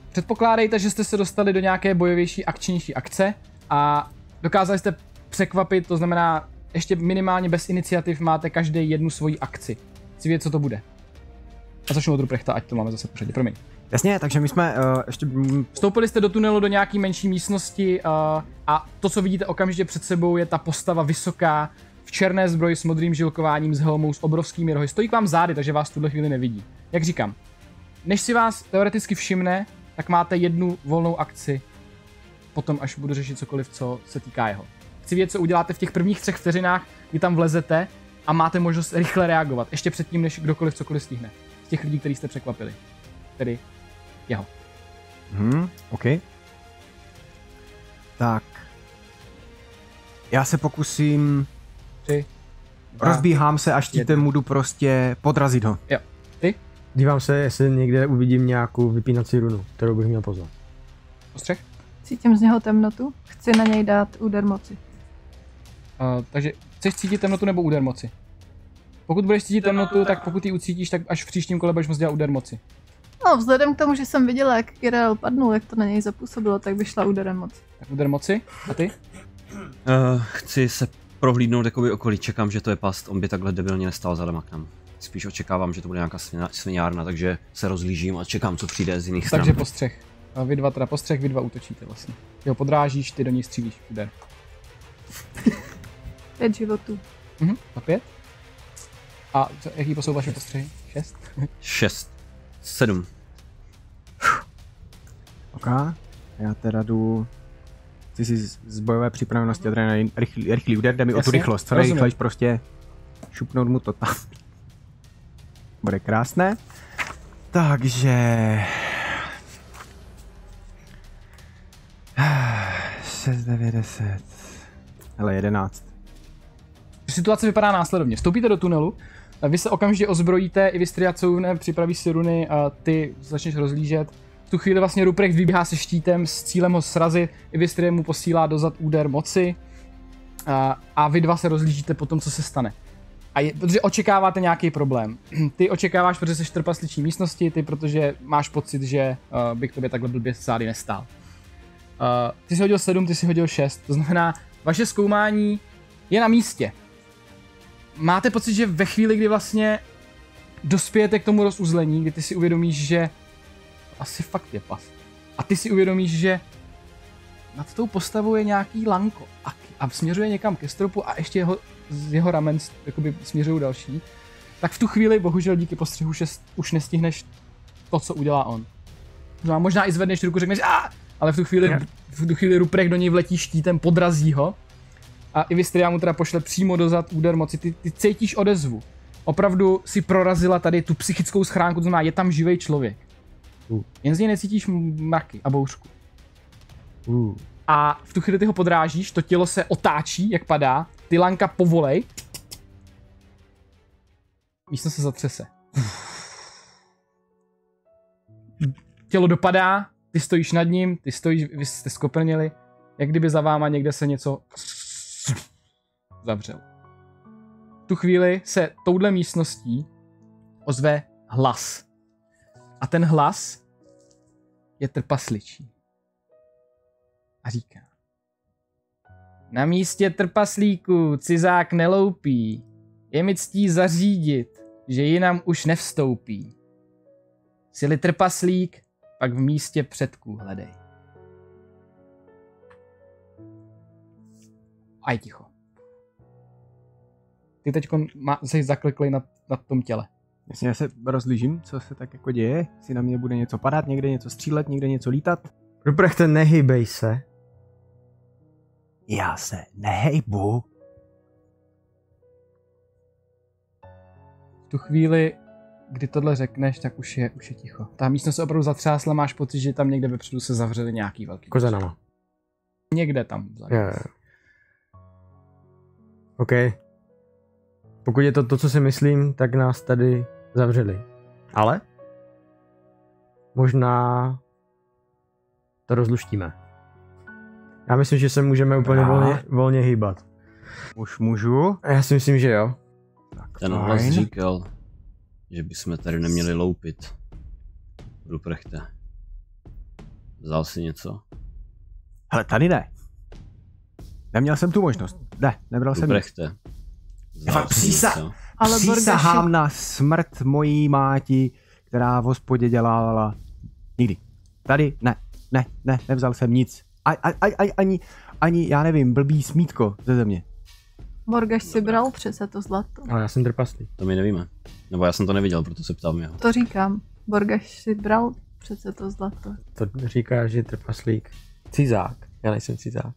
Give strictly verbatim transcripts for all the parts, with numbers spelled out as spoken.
předpokládejte, že jste se dostali do nějaké bojovější, akčnější akce a dokázali jste překvapit, to znamená, ještě minimálně bez iniciativ máte každý jednu svoji akci. Chci vědět, co to bude. A začnu od Ruprechta, ať to máme zase pořadě, promiň. Jasně, takže my jsme uh, ještě... Vstoupili jste do tunelu do nějaký menší místnosti uh, a to, co vidíte okamžitě před sebou, je ta postava vysoká, v černé zbroji s modrým žilkováním, s helmou, s obrovskými rohy. Stojí k vám zády, takže vás v tuhle chvíli nevidí. Jak říkám, než si vás teoreticky všimne, tak máte jednu volnou akci. Potom, až budu řešit cokoliv, co se týká jeho. Chci vědět, co uděláte v těch prvních třech vteřinách, kdy tam vlezete a máte možnost rychle reagovat. Ještě předtím, než kdokoliv cokoliv stihne. Z těch lidí, který jste překvapili. Tedy jeho. Hmm, OK. Tak. Já se pokusím... Tři. Dva, rozbíhám se a štítem mu jdu prostě podrazit ho. Jo. Ty? Dívám se, jestli někde uvidím nějakou vypínací runu, kterou bych měl pozvat. Ostřeh? Cítím z něho temnotu, chci na něj dát úder moci. Uh, takže chceš cítit temnotu nebo úder moci? Pokud budeš cítit temnotu, tak pokud ji ucítíš, tak až v příštím kole budeš moct dělat úder moci. No, vzhledem k tomu, že jsem viděla, jak Kirel padnul, jak to na něj zapůsobilo, tak by šla úderem moci. Tak úder moci? A ty? Uh, chci se prohlídnout jakoby okolí, čekám, že to je past, on by takhle debilně nestál za k nám. Spíš očekávám, že to bude nějaká sviňárna, takže se rozlížím a čekám, co přijde z jiných stran. Takže postřeh. A vy dva teda postřeh, vy dva útočíte vlastně. Ty ho podrážíš, ty do něj střílíš úder. Pět životů. Mhm, a pět? A co, jaký jsou vaše postřehy? Šest? Šest. Sedm. OK. Já teda jdu... Chci si z bojové připravenosti adrenalin rychlý, rychlý úder, jde mi o tu rychlost. Co nejrychlejš prostě šupnout mu to tam. Bude krásné. Takže... šest, devět, deset. Hele, jedenáct. Situace vypadá následovně. Vstoupíte do tunelu, vy se okamžitě ozbrojíte, i vy Striacoune připraví si runy a ty začneš rozlížet. V tu chvíli vlastně Ruprecht vybíhá se štítem s cílem ho srazit, i vy mu posílá dozad úder moci a, a vy dva se rozlížíte po tom, co se stane. A je, protože očekáváte nějaký problém. Ty očekáváš, protože jsi v trpasličí místnosti, ty protože máš pocit, že uh, by k tobě takhle blbě zády nestál. Uh, ty jsi hodil sedm, ty jsi hodil šest, to znamená, vaše zkoumání je na místě. Máte pocit, že ve chvíli, kdy vlastně dospějete k tomu rozuzlení, kdy ty si uvědomíš, že asi fakt je pas. A ty si uvědomíš, že nad tou postavou je nějaký lanko a, a směřuje někam ke stropu a ještě jeho, z jeho ramen jakoby směřují další. Tak v tu chvíli, bohužel díky postřehu šest, už nestihneš to, co udělá on. No, možná i zvedneš ruku, řekneš a, ale v tu chvíli, v tu chvíli Ruprecht do něj vletí štítem, podrazí ho. A i Vystria mu teda pošle přímo dozad úder moci. Ty, ty cítíš odezvu. Opravdu si prorazila tady tu psychickou schránku, to znamená, je tam živej člověk. Uh. Jen z něj necítíš mraky a bouřku. Uh. A v tu chvíli ty ho podrážíš, to tělo se otáčí, jak padá, ty lanka povolej. Místo se zatřese. Tělo dopadá, ty stojíš nad ním, ty stojíš, vy jste skoprnili, jak kdyby za váma někde se něco zavřel. V tu chvíli se touhle místností ozve hlas. A ten hlas je trpasličí. A říká: na místě trpaslíků cizák neloupí. Je mi ctí zařídit, že jinam už nevstoupí. Jsi-li trpaslík, pak v místě předků hledej. A je ticho. Ty teďko jsi zakliklej na, na tom těle. Jasně, já se rozlížím, co se tak jako děje. Jestli na mě bude něco padat, někde něco střílet, někde něco lítat. Ruprechte, nehybej se. Já se nehejbu. V tu chvíli, kdy tohle řekneš, tak už je, už je ticho. Ta místnost se opravdu zatřásla, máš pocit, že tam někde vepředu se zavřeli nějaký velký. Kozenama. Někde tam. Je, je. OK. Pokud je to to, co si myslím, tak nás tady zavřeli. Ale možná to rozluštíme. Já myslím, že se můžeme úplně volně, volně hýbat. Už můžu? Já si myslím, že jo. Tak ten hlas říkal, že bychom tady neměli loupit. Ruprechte. Vzal si něco? Hele, tady ne. Neměl jsem tu možnost. Ne, nebral jsem nic. Ruprechte. Vzal si Přísa- něco? Ale Přísahám Borgaši, na smrt mojí máti, která v hospodě dělala. Nikdy. Tady ne, ne, ne, nevzal jsem nic. A, a, a, a, ani, ani, já nevím, blbý smítko ze země. Borgaš si bral přece to zlato. Ale já jsem trpaslík. To my nevíme. Nebo já jsem to neviděl, proto se ptám jeho. To říkám. Borgaš si bral přece to zlato. To říká, že je trpaslík. Cizák. Já nejsem cizák.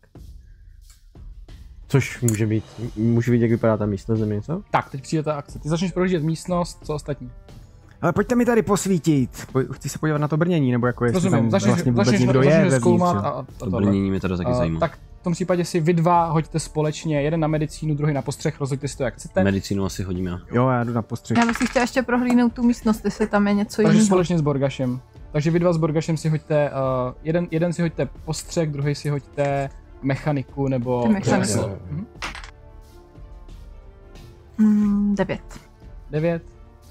Což může být, může být, jak vypadá ta místnost nebo něco? Tak, teď přijde ta akce. Ty začneš prohlížet místnost, co ostatní. Ale pojďte mi tady posvítit. Poj- chci se podívat na to brnění, nebo jako jestli Rozumím, tam začneš, vlastně vůbec začneš, někdo začneš je vevnitř. zkoumat a, jo. a, a To tohle. brnění mě teda taky Uh, zajímá. tak v tom případě si vy dva hoďte společně, jeden na medicínu, druhý na postřeh, rozhoďte si to jak chcete. Medicínu asi hodím já. Jo, já jdu na postřeh. Já bych si chtěla ještě prohlídnout tu místnost, jestli tam je něco Takže jiného. společně s Borgašem. Takže vy dva s Borgašem si hoďte, uh, jeden, jeden si hoďte postřeh, druhý si hoďte mechaniku nebo... Ty mechaniku. řemeslo. Mhm. Mm, devět. Devět.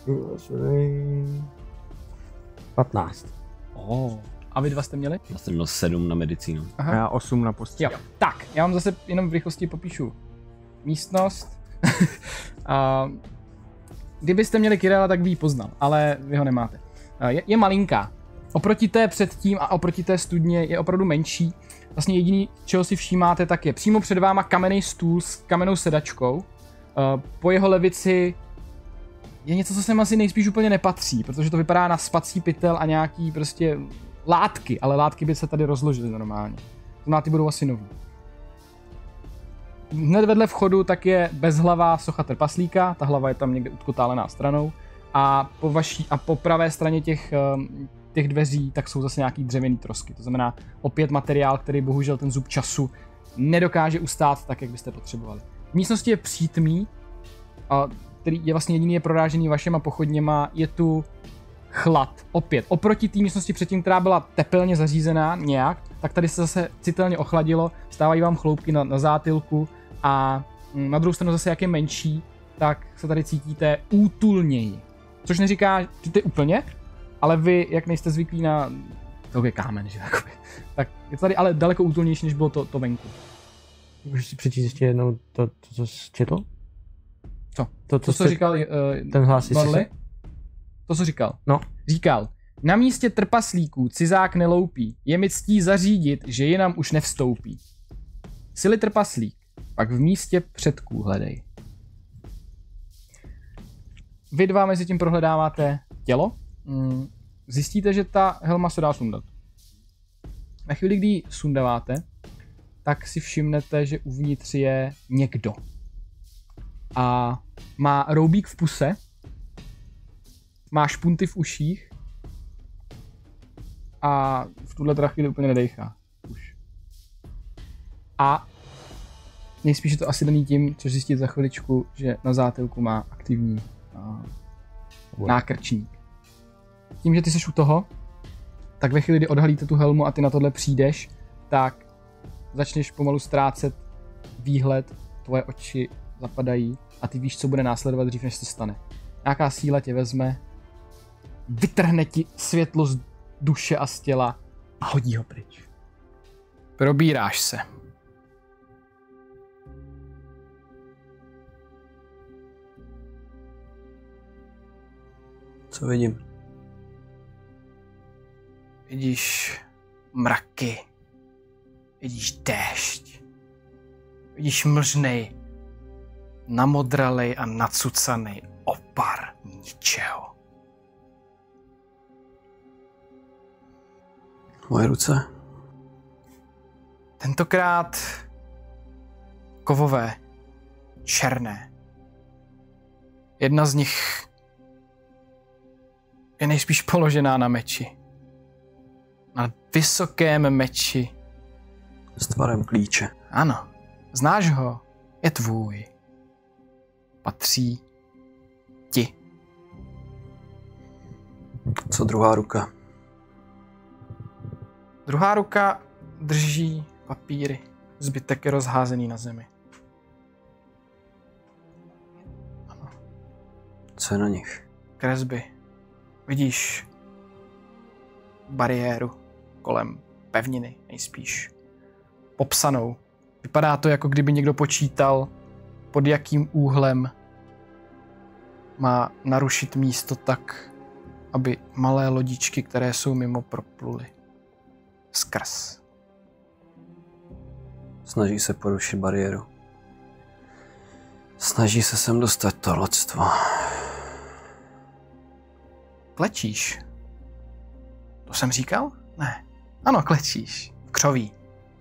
patnáct. Oh. A vy dva jste měli? Já jsem měl sedm na medicínu. A já osm na postřeh. Jo. Tak, já vám zase jenom v rychlosti popíšu místnost. A kdybyste měli Kirela, tak by ji poznal, ale vy ho nemáte. A Je, je malinká. Oproti té předtím a oproti té studně je opravdu menší. Vlastně jediný, čeho si všímáte, tak je přímo před váma kamenný stůl s kamennou sedačkou. A po jeho levici je něco, co sem asi nejspíš úplně nepatří, protože to vypadá na spací pytel a nějaký prostě látky, ale látky by se tady rozložily normálně. To znamená, ty budou asi nový. Hned vedle vchodu tak je bezhlavá socha trpaslíka, ta hlava je tam někde utkotálená stranou a po vaší a po pravé straně těch, těch dveří tak jsou zase nějaký dřevěný trosky. To znamená opět materiál, který bohužel ten zub času nedokáže ustát tak, jak byste potřebovali. V místnosti je přítmí, a který je vlastně jediný je prorážený vašema pochodněma, je tu chlad. Opět, oproti té místnosti předtím, která byla tepelně zařízená nějak, tak tady se zase citelně ochladilo, stávají vám chloupky na, na zátylku a na druhou stranu zase, jak je menší, tak se tady cítíte útulněji. Což neříká, že to je úplně, ale vy, jak nejste zvyklí na... To je kámen, že takový. Tak je to tady ale daleko útulnější, než bylo to, to venku. Můžeš si přečíst ještě jednou to, to co jsi četl? Co? To, To, co jste- říkal uh, ten hlas, jestli Norley? se- To, co říkal. No. Říkal, na místě trpaslíků cizák neloupí, je mi ctí zařídit, že jinam už nevstoupí. Sily trpaslík, pak v místě předků hledej. Vy dva mezi tím prohledáváte tělo. Mm, Zjistíte, že ta helma se dá sundat. Na chvíli, kdy ji sundáváte, tak si všimnete, že uvnitř je někdo. A má roubík v puse, má špunty v uších a v tuhle teda chvíli úplně nedejchá. Už. A nejspíš je to asi daný tím, což zjistit za chviličku, že na zátylku má aktivní uh, nákrčník. Tím, že ty seš u toho, tak ve chvíli, kdy odhalíte tu helmu a ty na tohle přijdeš, tak začneš pomalu ztrácet výhled, tvoje oči zapadají a ty víš, co bude následovat dřív, než se stane. Nějaká síla tě vezme, vytrhne ti světlo z duše a z těla a hodí ho pryč. Probíráš se. Co vidím? Vidíš mraky. Vidíš déšť. Vidíš mlžnej, namodralej a nacucanej opar ničeho. Moje ruce. Tentokrát kovové, černé. Jedna z nich je nejspíš položená na meči. Na vysokém meči. S tvarem klíče. Ano, znáš ho, je tvůj. Patří ti. Co druhá ruka? Druhá ruka drží papíry. Zbytek je rozházený na zemi. Co je na nich? Kresby. Vidíš bariéru kolem pevniny, nejspíš popsanou. Vypadá to, jako kdyby někdo počítal, pod jakým úhlem má narušit místo tak, aby malé lodičky, které jsou mimo, propluly skrz. Snaží se porušit bariéru. Snaží se sem dostat to lodstvo. Klečíš. To jsem říkal? Ne. Ano, klečíš. V křoví.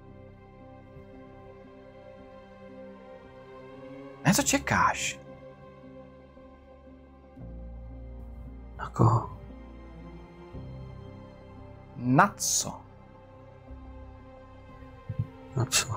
Ne, co čekáš? Na koho? Na co? Na co?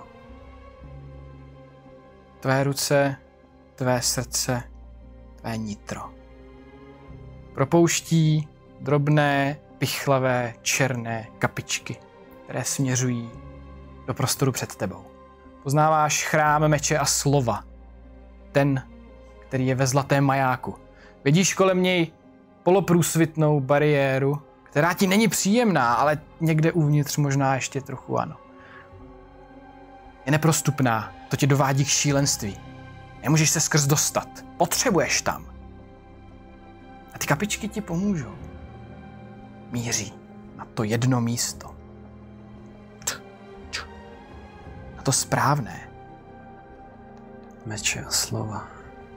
Tvé ruce, tvé srdce, tvé nitro. Propouští drobné, pichlavé, černé kapičky, které směřují do prostoru před tebou. Poznáváš chrám meče a slova. Ten, který je ve zlatém majáku. Vidíš kolem něj poloprůsvitnou bariéru, která ti není příjemná, ale někde uvnitř možná ještě trochu ano. Je neprostupná, to tě dovádí k šílenství. Nemůžeš se skrz dostat, potřebuješ tam. A ty kapičky ti pomůžou. Míří na to jedno místo. Na to správné. Meče a slova.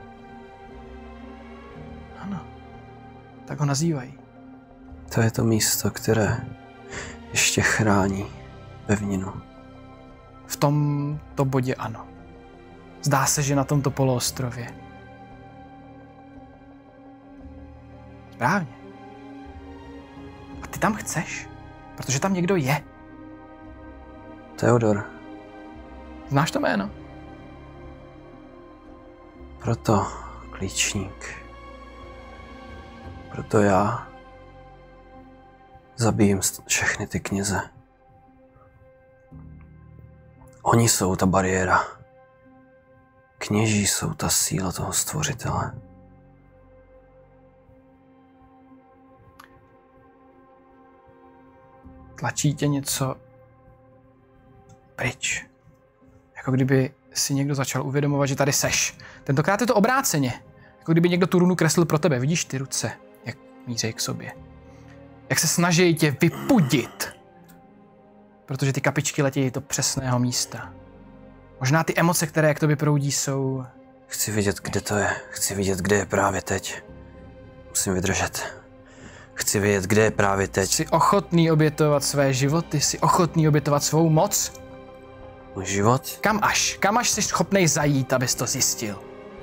Ano, tak ho nazývají. To je to místo, které ještě chrání pevninu. V tomto bodě ano. Zdá se, že na tomto poloostrově. Správně. A ty tam chceš, protože tam někdo je. Theodor. Znáš to jméno? Proto klíčník. Proto já zabijím všechny ty kněze. Oni jsou ta bariéra. Kněží jsou ta síla toho stvořitele. Tlačí tě něco pryč. Jako kdyby si někdo začal uvědomovat, že tady seš. Tentokrát je to obráceně. Jako kdyby někdo tu runu kreslil pro tebe. Vidíš ty ruce, jak míří k sobě. Jak se snaží tě vypudit. Protože ty kapičky letějí do přesného místa. Možná ty emoce, které k tobě proudí, jsou... Chci vidět, kde to je. Chci vidět, kde je právě teď. Musím vydržet. Chci vědět, kde je právě teď. Jsi ochotný obětovat své životy, jsi ochotný obětovat svou moc? Můj život? Kam až? Kam až jsi schopnej zajít, abys to zjistil?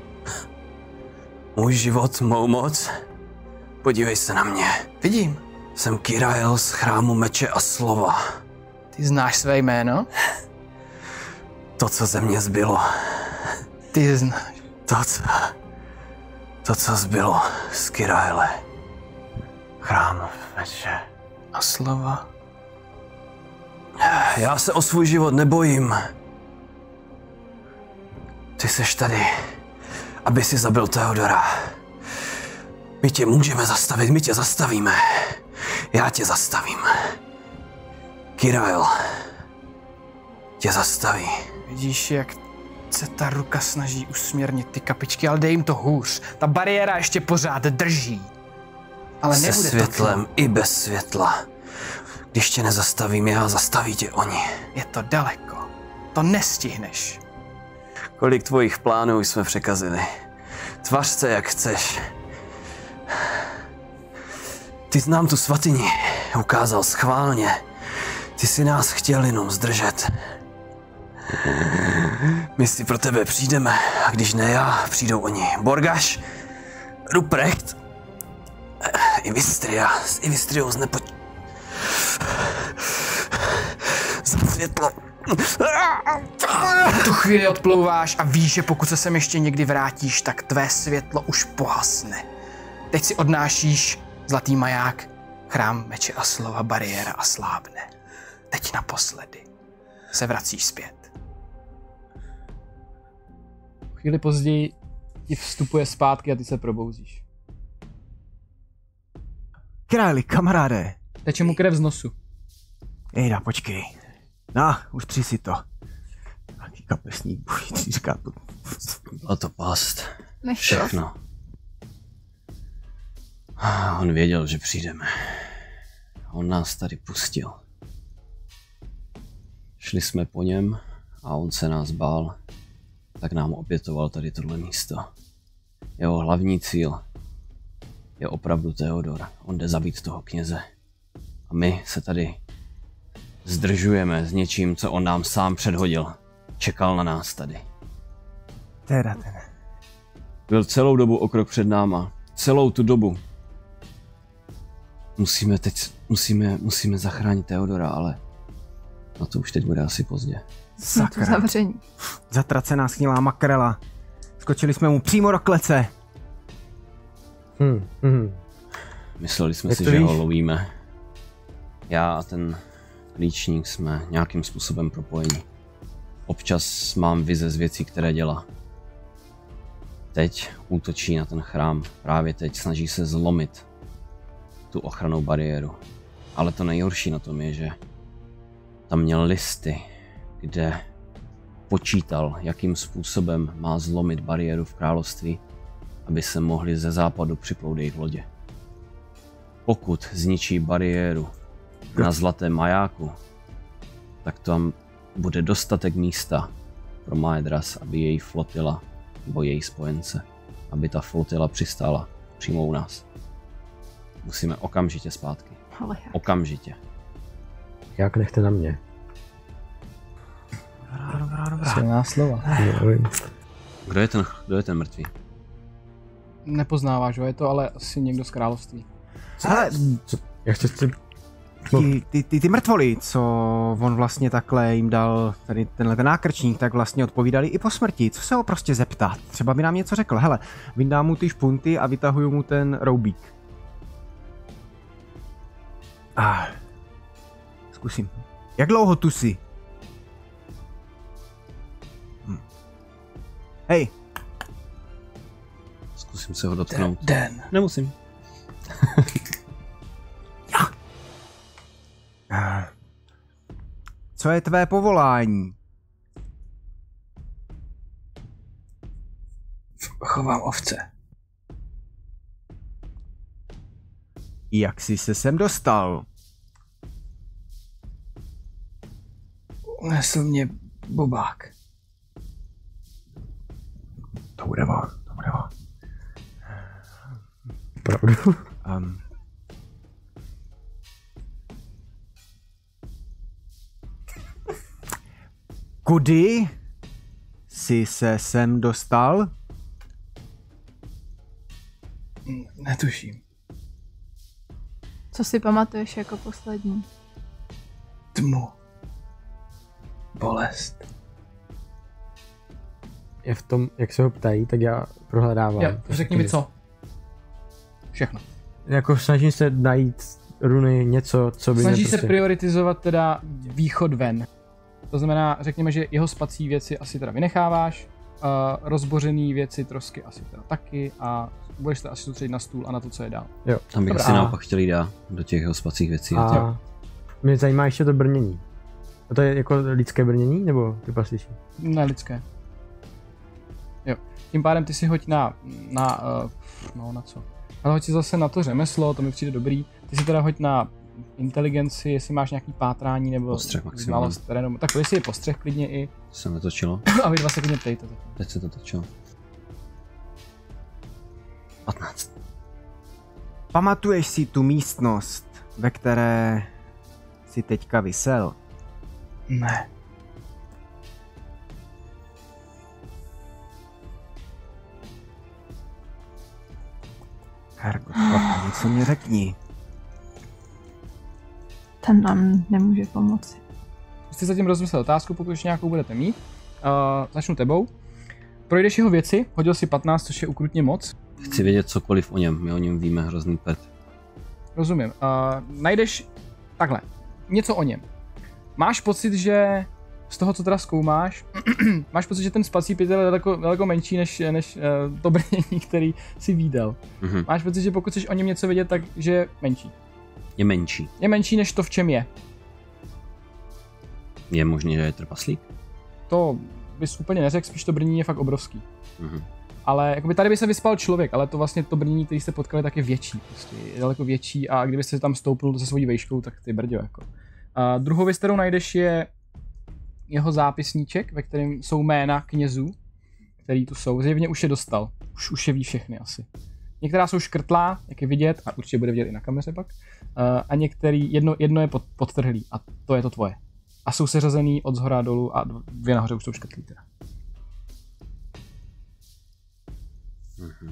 Můj život, mou moc? Podívej se na mě. Vidím. Jsem Kyrael z chrámu meče a slova. Ty znáš své jméno? To, co ze mě zbylo. Ty znáš. To, co... To, co zbylo z Kyraele. Chrám meče A slova. Já se o svůj život nebojím. Ty seš tady, aby si zabil Theodora. My tě můžeme zastavit, my tě zastavíme. Já tě zastavím. Kyrael tě zastaví. Vidíš, jak se ta ruka snaží usměrnit ty kapičky, ale dej jim to hůř. Ta bariéra ještě pořád drží. Ale Se nebude světlem to i bez světla. Když tě nezastavím já, zastaví tě oni. Je to daleko. To nestihneš. Kolik tvojich plánů jsme překazili. Tvař se, jak chceš. Ty jsi nám tu svatyni ukázal schválně. Ty jsi nás chtěl jenom zdržet. My si pro tebe přijdeme, a když ne já, přijdou oni. Borgaš, Ruprecht, i Vistria, s Ivistriou z nepo... Za světlo. V tu chvíli odplouváš a víš, že pokud se sem ještě někdy vrátíš, tak tvé světlo už pohasne. Teď si odnášíš zlatý maják, chrám meče a slova, bariéra a slábne. Teď naposledy se vracíš zpět. Chvíli později ti vstupuje zpátky a ty se probouzíš. Králi, kamaráde. Teče mu krev z nosu. Ejda, počkej. No, už tři si to. Taký kapesník, boží, říká to. Byla to past. Nech to. Všechno. On věděl, že přijdeme. On nás tady pustil. Šli jsme po něm a on se nás bál. Tak nám opětoval tady tohle místo. Jeho hlavní cíl je opravdu Theodor. On jde zabít toho kněze. A my se tady zdržujeme s něčím, co on nám sám předhodil. Čekal na nás tady. Teda ten. Byl celou dobu o krok před náma. Celou tu dobu. Musíme teď, musíme, musíme zachránit Theodora, ale na to už teď bude asi pozdě. Na to zavření. Zatracená schnilá makrela. Skočili jsme mu přímo do klece. Hmm, hmm. Mysleli jsme Jak si, to že víš? ho lovíme. Já a ten klíčník jsme nějakým způsobem propojeni. Občas mám vize z věcí, které dělá. Teď útočí na ten chrám. Právě teď snaží se zlomit tu ochrannou bariéru. Ale to nejhorší na tom je, že tam měl listy, kde počítal, jakým způsobem má zlomit bariéru v království, aby se mohli ze západu připlout jejich lodě. Pokud zničí bariéru na Zlatém majáku, tak tam bude dostatek místa pro Maedras, aby její flotila nebo její spojence, aby ta flotila přistála přímo u nás. Musíme okamžitě zpátky. Ale jak? Okamžitě. Jak nechte na mě. Dobrá, dobrá, dobrá. Silná slova. Nevím. Kdo je ten, kdo je ten mrtvý? Nepoznáváš ho, je to ale asi někdo z království. Hele, Co? Jak chceš si... ty, ty, ty, ty mrtvoly, co on vlastně takhle jim dal, tady tenhle ten nákrčník, tak vlastně odpovídali i po smrti. Co se ho prostě zeptat? Třeba by nám něco řekl. Hele, vyndám mu ty špunty a vytahuju mu ten roubík. Ah. Zkusím. Jak dlouho tu jsi? Hm. Hej, Zkusím se ho dotknout. Den. Nemusím. ah. Co je tvé povolání? Chovám ovce. Jak jsi se sem dostal? Nesl mě bobák. To bude on, to bude on. Pravdu. Um. Kudy jsi se sem dostal? Netuším. Co si pamatuješ jako poslední? Tmu. Bolest. Je v tom, jak se ho ptají, tak já prohledávám. Já, řekni mi co. Všechno. Jako snažím se najít runy, něco, co by Snaží mě se prostě... prioritizovat teda východ ven. To znamená, řekněme, že jeho spací věci asi teda vynecháváš, uh, rozbořený věci, trosky asi teda taky a budeš se asi soustředit na stůl a na to, co je dál. Jo. Tam bych Dobrá. asi naopak chtěl jít dát do těch jeho spacích věcí. A... A mě zajímá ještě to brnění. A to je jako lidské brnění, nebo trpaslíčí? Ne, lidské. Jo. Tím pádem ty si hoď na, na, uh, no na co? Ale hoď si zase na to řemeslo, to mi přijde dobrý. Ty si teda hoď na inteligenci, jestli máš nějaký pátrání nebo Postřeh maximálně. znalost terénu. Tak jestli je postřeh klidně i, To se netočilo. a vy dva se klidně ptejte. Teď se to točilo. patnáct. Pamatuješ si tu místnost, ve které jsi teďka visel? Ne. Hergot, něco mi řekni. Ten nám nemůže pomoci. Jste zatím rozmyslel otázku, pokud ještě nějakou budete mít. Uh, začnu tebou. Projdeš jeho věci, hodil si patnáct, což je ukrutně moc. Chci vědět cokoliv o něm, my o něm víme hrozný pet. Rozumím. Uh, najdeš takhle, něco o něm. Máš pocit, že z toho, co teda zkoumáš, máš pocit, že ten spací pytel je daleko, daleko menší než, než uh, to brnění, který si vídal. Mhm. Máš pocit, že pokud chceš o něm něco vědět, tak že je menší. Je menší. Je menší než to, v čem je. Je možný, že je trpaslík? To bys úplně neřekl, spíš to brnění je fakt obrovský. Mhm. Ale jakoby tady by se vyspal člověk, ale to vlastně to brnění, který jste potkali, tak je větší. Prostě je daleko větší a kdybyste se tam stoupnul se svojí vejškou, tak ty brďo jako. A druhou věc, kterou najdeš, je jeho zápisníček, ve kterém jsou jména knězů, který tu jsou. Zjevně už je dostal. Už, už je ví všechny asi. Některá jsou škrtlá, jak je vidět, a určitě bude vidět i na kameře pak. Uh, a některý, jedno, jedno je pod, podtrhlý a to je to tvoje. A jsou seřazený od zhora dolů a dvě nahoře už jsou škrtlý teda. Mhm.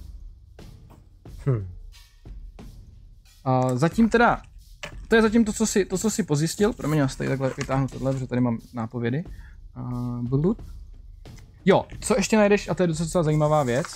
Hm. Uh, zatím teda, to je zatím to, co si, to, co si pozjistil. Promiň, já si tady takhle vytáhnu tohle, protože tady mám nápovědy. Uh, blut. Jo, co ještě najdeš, a to je docela zajímavá věc.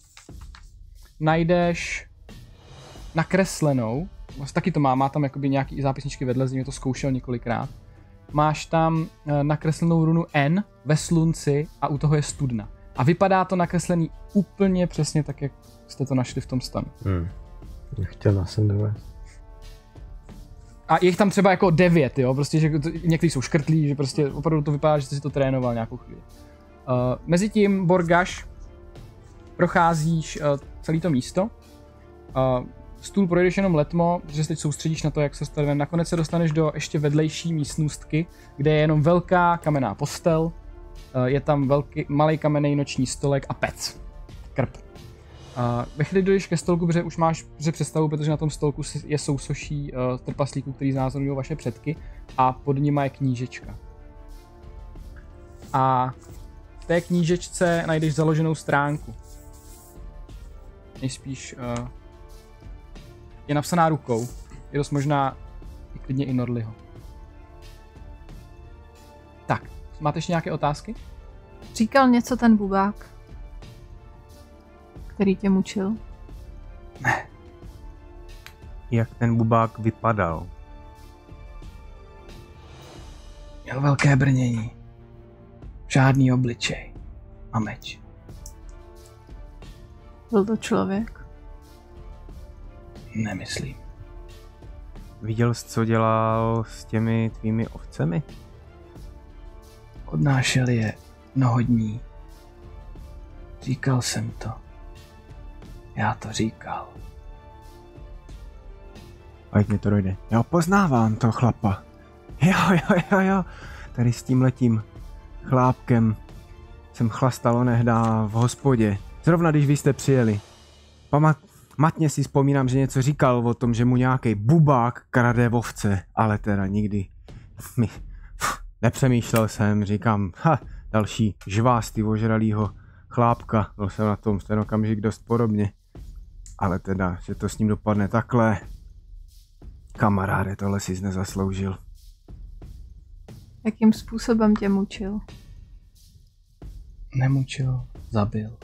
Najdeš nakreslenou, vlastně taky to má, má tam jakoby nějaký zápisničky vedle, z něj to zkoušel několikrát. Máš tam uh, nakreslenou runu N ve slunci a u toho je studna. A vypadá to nakreslený úplně přesně tak, jak jste to našli v tom stanu. Hmm. Nechtěl nasendovat. A je jich tam třeba jako devět, jo, prostě, že někteří jsou škrtlí, že prostě opravdu to vypadá, že jsi to trénoval nějakou chvíli. Uh, Mezitím, Borgaš, procházíš uh, celé to místo. Uh, stůl projdeš jenom letmo, že se teď soustředíš na to, jak se stavíme. Nakonec se dostaneš do ještě vedlejší místnostky, kde je jenom velká kamenná postel. Uh, je tam velký, malý kamenný noční stolek a pec. Krb. Uh, ve chvíli dojdeš ke stolku, protože už máš že představu, protože na tom stolku je sousoší uh, trpaslíků, který znázorňují vaše předky a pod nima je knížečka. A v té knížečce najdeš založenou stránku. Nejspíš uh, je napsaná rukou. Je dost možná i klidně i Nordliho. Tak, máte ještě nějaké otázky? Říkal něco ten bubák, který tě mučil? Ne. Jak ten bubák vypadal? Měl velké brnění. Žádný obličej. A meč. Byl to člověk? Nemyslím. Viděl jsi, co dělal s těmi tvými ovcemi? Odnášel je mnoho dní. Říkal jsem to. Já to říkal. Ať mi to dojde. Já poznávám toho chlapa. Jo, jo, jo, jo. Tady s tím letím chlápkem jsem chlastal onehda v hospodě. Zrovna když vy jste přijeli. Pamat, matně si vzpomínám, že něco říkal o tom, že mu nějaký bubák krade ovce, ale teda nikdy mi, pf, nepřemýšlel jsem, říkám, ha, další žvásty ožralýho chlápka, byl jsem na tom ten okamžik dost podobně. Ale teda, že to s ním dopadne takhle, kamaráde, tohle jsi nezasloužil. Jakým způsobem tě mučil? Nemučil, zabil.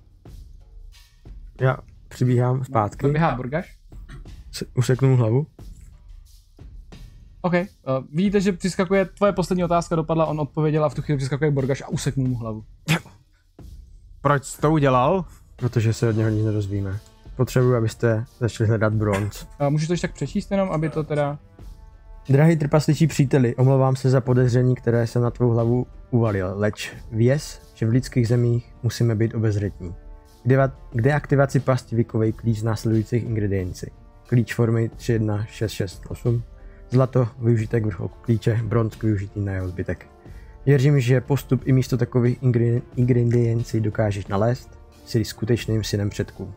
Já přibíhám zpátky. Probíhá Borgaš? Se- Useknu hlavu. OK. Uh, vidíte, že přiskakuje, tvoje poslední otázka dopadla, on odpověděl a v tu chvíli přiskakuje Borgaš a useknul mu hlavu. Proč jsi to udělal? Protože se od něho nic nedozvíme. Potřebuji, abyste začali hledat bronz. Uh, můžeš to ještě tak přečíst jenom, aby to teda... Drahý trpasličí příteli, omlouvám se za podezření, které jsem na tvou hlavu uvalil, leč věz, že v lidských zemích musíme být obezřetní. K deaktivaci pasti vykovej klíč z následujících ingrediencí. Klíč formy tři jedna šest šest osm, zlato využité k vrcholku klíče, bronz k využití na jeho zbytek. Věřím, že postup i místo takových ingre- ingrediencí dokážeš nalézt, jsi skutečným synem předků.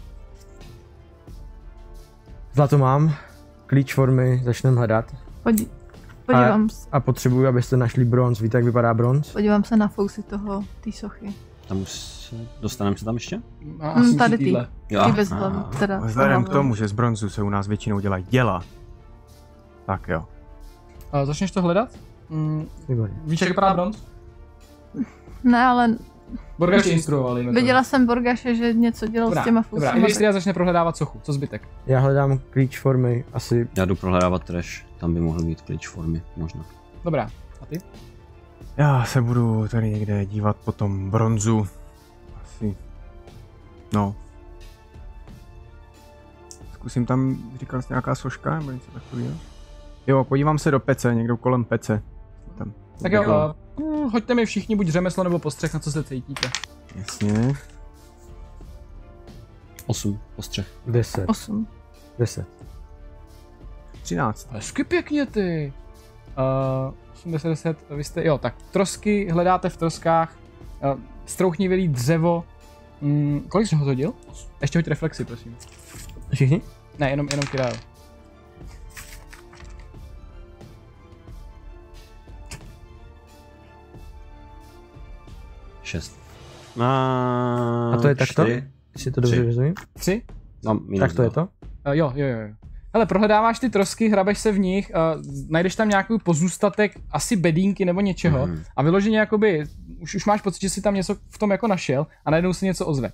Zlato mám, klíč formy začneme hledat. Podí- podívám, se, A potřebuji, abyste našli bronz. Víte, jak vypadá bronz? podívám se na fousy toho, té sochy. Tam už se, dostaneme se tam ještě? A Mm, asi tady musí ty. týhle. Jo. Ty bez a- hlavy, teda. Vzhledem k hlavou. tomu, že z bronzu se u nás většinou dělají děla. Tak jo. Uh, začneš to hledat? Mm, Výborně. víš, jak vypadá bronz? Ne, ale Borgaš tě instruoval, dejme tomu. viděla jsem Borgaše, že něco dělal Dobrá, s těma dobrá. fousama. Industria začne prohledávat sochu. Co zbytek? Já hledám klíč formy asi. Já jdu prohledávat trash, tam by mohl být klíč formy, možná. Dobrá. A ty? Já se budu tady někde dívat po tom bronzu. Asi. No. Zkusím tam, říkal jsi nějaká soška nebo něco takového? Jo, podívám se do pece, někdo kolem pece. Tam Tak jo, uh, hoďte mi všichni buď řemeslo nebo postřeh, na co se cítíte. Jasně. osm, postřeh. deset. osm. deset. třináct. Hezky pěkně ty. Uh, osm, deset, deset, vy jste, jo, tak trosky, hledáte v troskách, uh, strouchnivělý dřevo. Mm, kolik jsi ho hodil? Ještě hoď reflexy, prosím. Všichni? Ne, jenom, jenom Kirael. šest. A, A to je takto? čtyři. Jestli to dobře Tři. rozumím? Tři? No, minus Tak to je dva. to? Uh, jo, jo, jo. jo. Hele, prohledáváš ty trosky, hrabeš se v nich, uh, najdeš tam nějaký pozůstatek, asi bedínky nebo něčeho Mhm. a vyloženě jakoby, už, už máš pocit, že jsi tam něco v tom jako našel a najednou si něco ozve.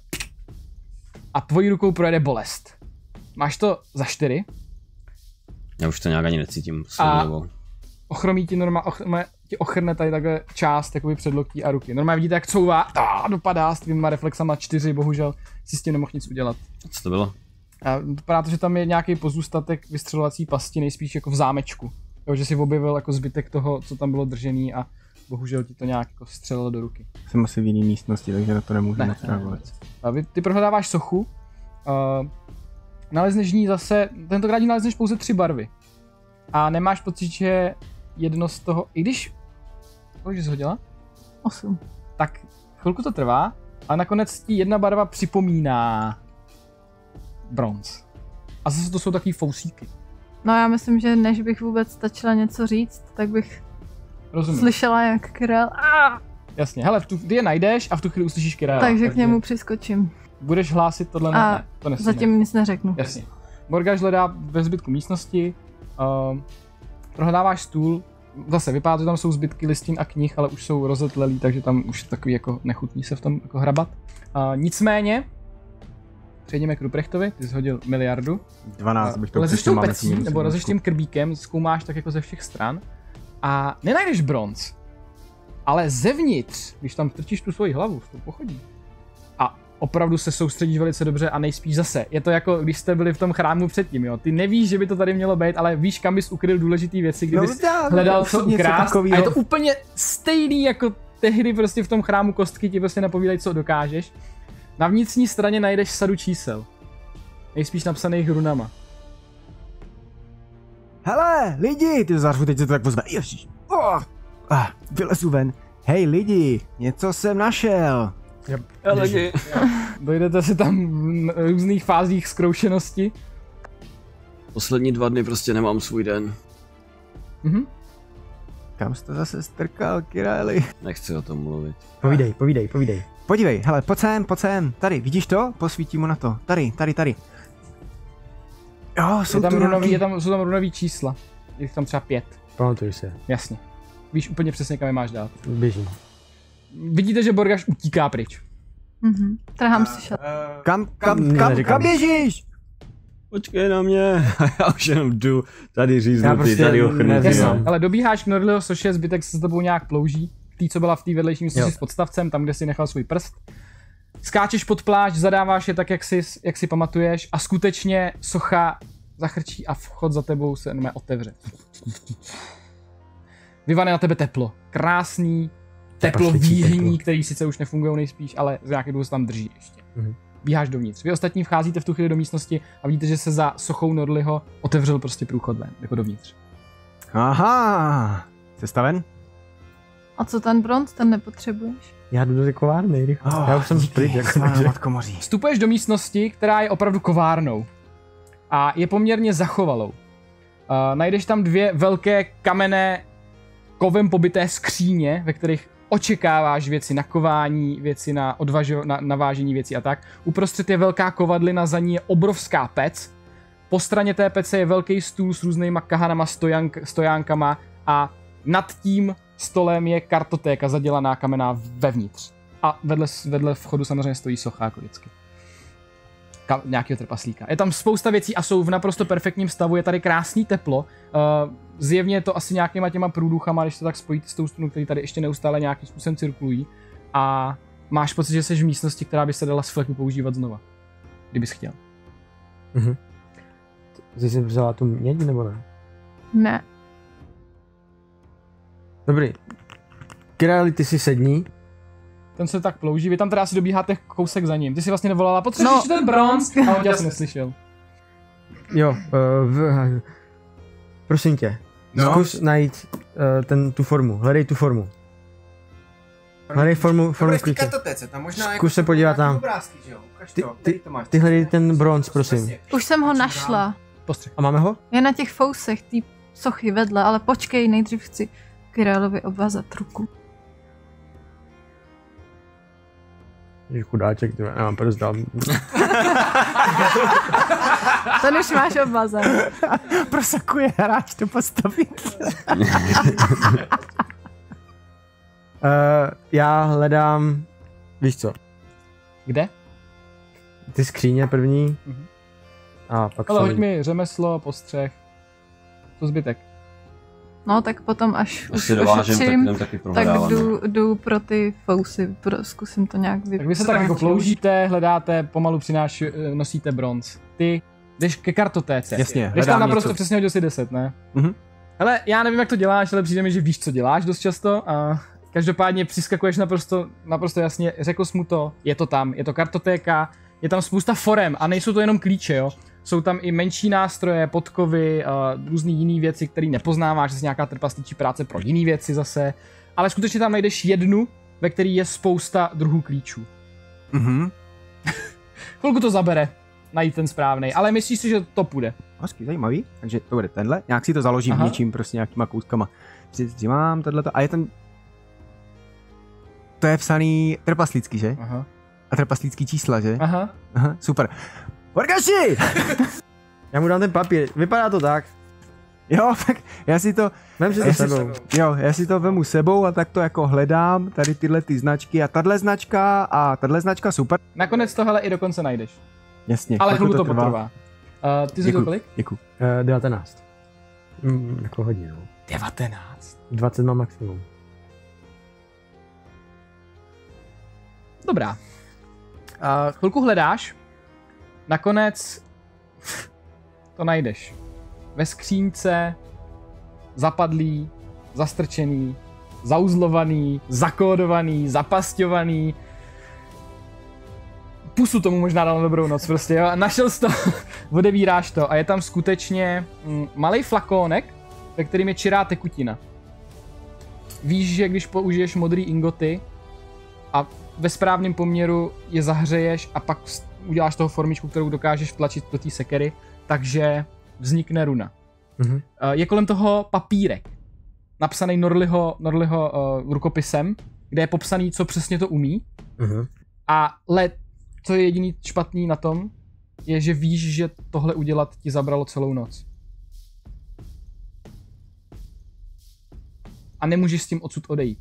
A tvojí rukou projede bolest. Máš to za čtyři, Já už to nějak ani necítím poslední A- dobou. ochromí ti normálně, och, ti ochrne tady takhle část jakoby předloktí a ruky. Normálně vidíte, jak couvá, a dopadá s tvýma reflexama čtyři, bohužel si s tím nemohl nic udělat. A co to bylo? A vypadá to, že tam je nějaký pozůstatek vystřelovací pasti, nejspíš jako v zámečku. Jo, že si objevil jako zbytek toho, co tam bylo držený a bohužel ti to nějak jako vstřelilo do ruky. Jsem asi v jiné místnosti, takže na to nemůžu Ne, moc ne, reagovat. A vy, ty prohledáváš sochu, uh, nalezneš v ní zase, tentokrát ní nalezneš pouze tři barvy. A nemáš pocit, že jedno z toho, i když, kolik jsi hodila? osm. Tak chvilku to trvá, a nakonec ti jedna barva připomíná bronz. A zase to jsou takový fousíky. No já myslím, že než bych vůbec stačila něco říct, tak bych Rozumím. slyšela jak Kirel. Ah! Jasně, hele, v tu, ty je najdeš a v tu chvíli uslyšíš Kirela. Takže k němu přiskočím. Budeš hlásit tohle? A ne, to nesmíme. Zatím nic neřeknu. Jasně. Morgaš hledá ve zbytku místnosti, uh, prohledáváš stůl, zase vypadá to, že tam jsou zbytky listin a knih, ale už jsou rozetlelý, takže tam už je takový jako nechutný se v tom jako hrabat. Uh, nicméně, přejdeme k Ruprechtovi, ty jsi hodil miliardu. dvanáct bych to Lezeš přesně tou mám pecí, jako nebo lezeš tím krbíkem, zkoumáš tak jako ze všech stran a nenajdeš bronz, ale zevnitř, když tam trčíš tu svoji hlavu, s tou pochodí a opravdu se soustředíš velice dobře a nejspíš zase. Je to jako, když jste byli v tom chrámu předtím, jo. Ty nevíš, že by to tady mělo být, ale víš, kam bys ukryl důležitý věci, kdybys No, hledal co ukrást. A je to úplně... úplně stejný jako tehdy prostě v tom chrámu kostky ti prostě napovídají, co dokážeš. Na vnitřní straně najdeš sadu čísel. Nejspíš napsaných runama. Hele, lidi! Ty zařvu, teď se to tak pozve. Ježiš. Oh, ah, vylezu ven. Hej lidi, něco jsem našel. Lidi. Dojdete si tam v různých fázích zkroušenosti. Poslední dva dny prostě nemám svůj den. Mhm. Kam jsi to zase strkal, Kiraeli? Nechci o tom mluvit. Povídej, povídej, povídej. Podívej, hele, pojď sem, pojď sem. Tady, vidíš to? Posvítím mu na to. Tady, tady, tady. Jo, jsou Je tam tu runový, nějaký... je tam, jsou tam runový čísla. Je jich tam třeba pět. Pamatuju se. Jasně. Víš úplně přesně, kam je máš dát. Běžím. Vidíte, že Borgaš utíká pryč. Mhm. Trhám si šat. Kam, kam, Ne, kam, neříkám. kam běžíš? Počkej na mě, já už jenom jdu tady říznutý, Já prostě tady neznám. ochrnutý. Jasně. Ale dobíháš k Nordliho soše, zbytek se s tebou nějak plouží. Tý, co byla v té vedlejší místnosti Jo. s podstavcem, tam, kde si nechal svůj prst. Skáčeš pod plášť, zadáváš je tak, jak si, jak si pamatuješ a skutečně socha zachrčí a vchod za tebou se jenom otevře. Vyvane na tebe teplo. Krásný teplo Trpašličí výhní, teplo. který sice už nefungují nejspíš, ale z nějaké důvod se tam drží ještě. Mhm. Bíháš dovnitř. Vy ostatní vcházíte v tu chvíli do místnosti a vidíte, že se za sochou Nordliho otevřel prostě průchod ven, jako dovnitř. Aha. Jsi staven? A co ten bronz, ten nepotřebuješ? Já jdu do té kovárny, rychle. Oh, Já už jsem díky, pryč, jako svaná takže. matko moří. Vstupuješ do místnosti, která je opravdu kovárnou. A je poměrně zachovalou. Uh, najdeš tam dvě velké kamenné kovem pobyté skříně, ve kterých očekáváš věci na kování, věci na, odvažo- na navážení věcí a tak. Uprostřed je velká kovadlina, za ní je obrovská pec. Po straně té pece je velký stůl s různýma kahanama, stojank, stojánkama a nad tím stolem je kartotéka zadělaná kamenná vevnitř. A vedle, vedle vchodu samozřejmě stojí socha jako vždycky. Ka- nějakého trpaslíka. Je tam spousta věcí a jsou v naprosto perfektním stavu, je tady krásný teplo. Uh, zjevně je to asi nějakýma těma průduchama, když to tak spojíte s tou strunou, který tady ještě neustále nějakým způsobem cirkulují. A máš pocit, že jsi v místnosti, která by se dala z fleku používat znova. Kdybys chtěl. Mhm. Ty jsi vzala tu měď, nebo ne? Ne. Dobrý. Kirali, ty si sední. Ten se tak plouží, vy tam teda asi dobíháte kousek za ním. Ty si vlastně nevolala, potřebuješ No. ještě ten bronz, a on tě asi neslyšel. Jo, uh, v, prosím tě, No. zkus najít uh, ten, tu formu, hledej tu formu. Hledej formu, formu klíče. kartotéce, tam možná Zkus se podívat tam. obrázky, že jo? Ukaž Ty, to, ty, tady to máš. ty hledej ten bronz, prosím. Už jsem ho našla. Postřeh. A máme ho? Je na těch fousech, ty sochy vedle, ale počkej, nejdřív chci Kirailovi obvázat ruku. Že chudáček, ty nemám przdám. Ten už máš obvázat. Prosakuje hráč to postavit. Uh, já hledám, víš co, Kde? ty skříně první. Mhm. A pak Ale se hoď mi řemeslo, postřeh. Co zbytek? No tak potom, až Až už si dovážem, tak ošetřím, jdem taky tak prohledávat. jdu, jdu pro ty fousy, pro, zkusím to nějak vypnout. Tak vy se tak jako ploužíte, hledáte, pomalu přináš, nosíte bronz. Ty jdeš ke kartotéce. Jasně, Jdeš tam hledám naprosto něco. přesně, hodil si deset, ne? Mhm. Hele, já nevím, jak to děláš, ale přijde mi, že víš, co děláš dost často a každopádně přiskakuješ naprosto, naprosto jasně, řekl jsi mu to, je to tam, je to kartotéka, je tam spousta forem a nejsou to jenom klíče, jo. Jsou tam i menší nástroje, podkovy, uh, různý jiný věci, které nepoznáváš, zase nějaká trpasličí práce pro jiné věci zase, ale skutečně tam najdeš jednu, ve které je spousta druhů klíčů. Mhm. Chvilku to zabere najít ten správnej, ale myslíš si, že to půjde? Hezky, zajímavý. Takže to bude tenhle. Nějak si to založím Aha. něčím, prostě nějakýma kouskama. Si mám tohleto. A je ten... To je psaný trpaslický, že? Aha. A trpaslický čísla, že? Aha. Aha, super. Orgaši! Já mu dám ten papír, vypadá to tak. Jo, tak já si to... Vem si to já s si- sebou. Jo, já si to vemu sebou a tak to jako hledám, tady tyhle ty značky a tahle značka a tahle značka, super. Nakonec to hele i dokonce najdeš. Jasně. Ale chvilku chvilku to trvá. potrvá. Uh, ty jsi to Děkuju, kolik? děkuju. Uh, devatenáct. Mm, jako hodně, no. devatenáct. dvacet má maximum. Dobrá. Uh, chvilku hledáš, nakonec to najdeš. Ve skřínce, zapadlý, zastrčený, zauzlovaný, zakódovaný, zapasťovaný. Pusu tomu možná dal na dobrou noc prostě, jo. Našel jsi to, odevíráš to a je tam skutečně mm, malej flakónek, ve kterým je čirá tekutina. Víš, že když použiješ modrý ingoty a ve správném poměru je zahřeješ a pak uděláš toho formičku, kterou dokážeš vtlačit do té sekery, takže vznikne runa. Mhm. Je kolem toho papírek, napsaný Norliho, Norliho uh, rukopisem, kde je popsaný, co přesně to umí. Mhm. Ale co je jediný špatný na tom, je, že víš, že tohle udělat ti zabralo celou noc. A nemůžeš s tím odsud odejít.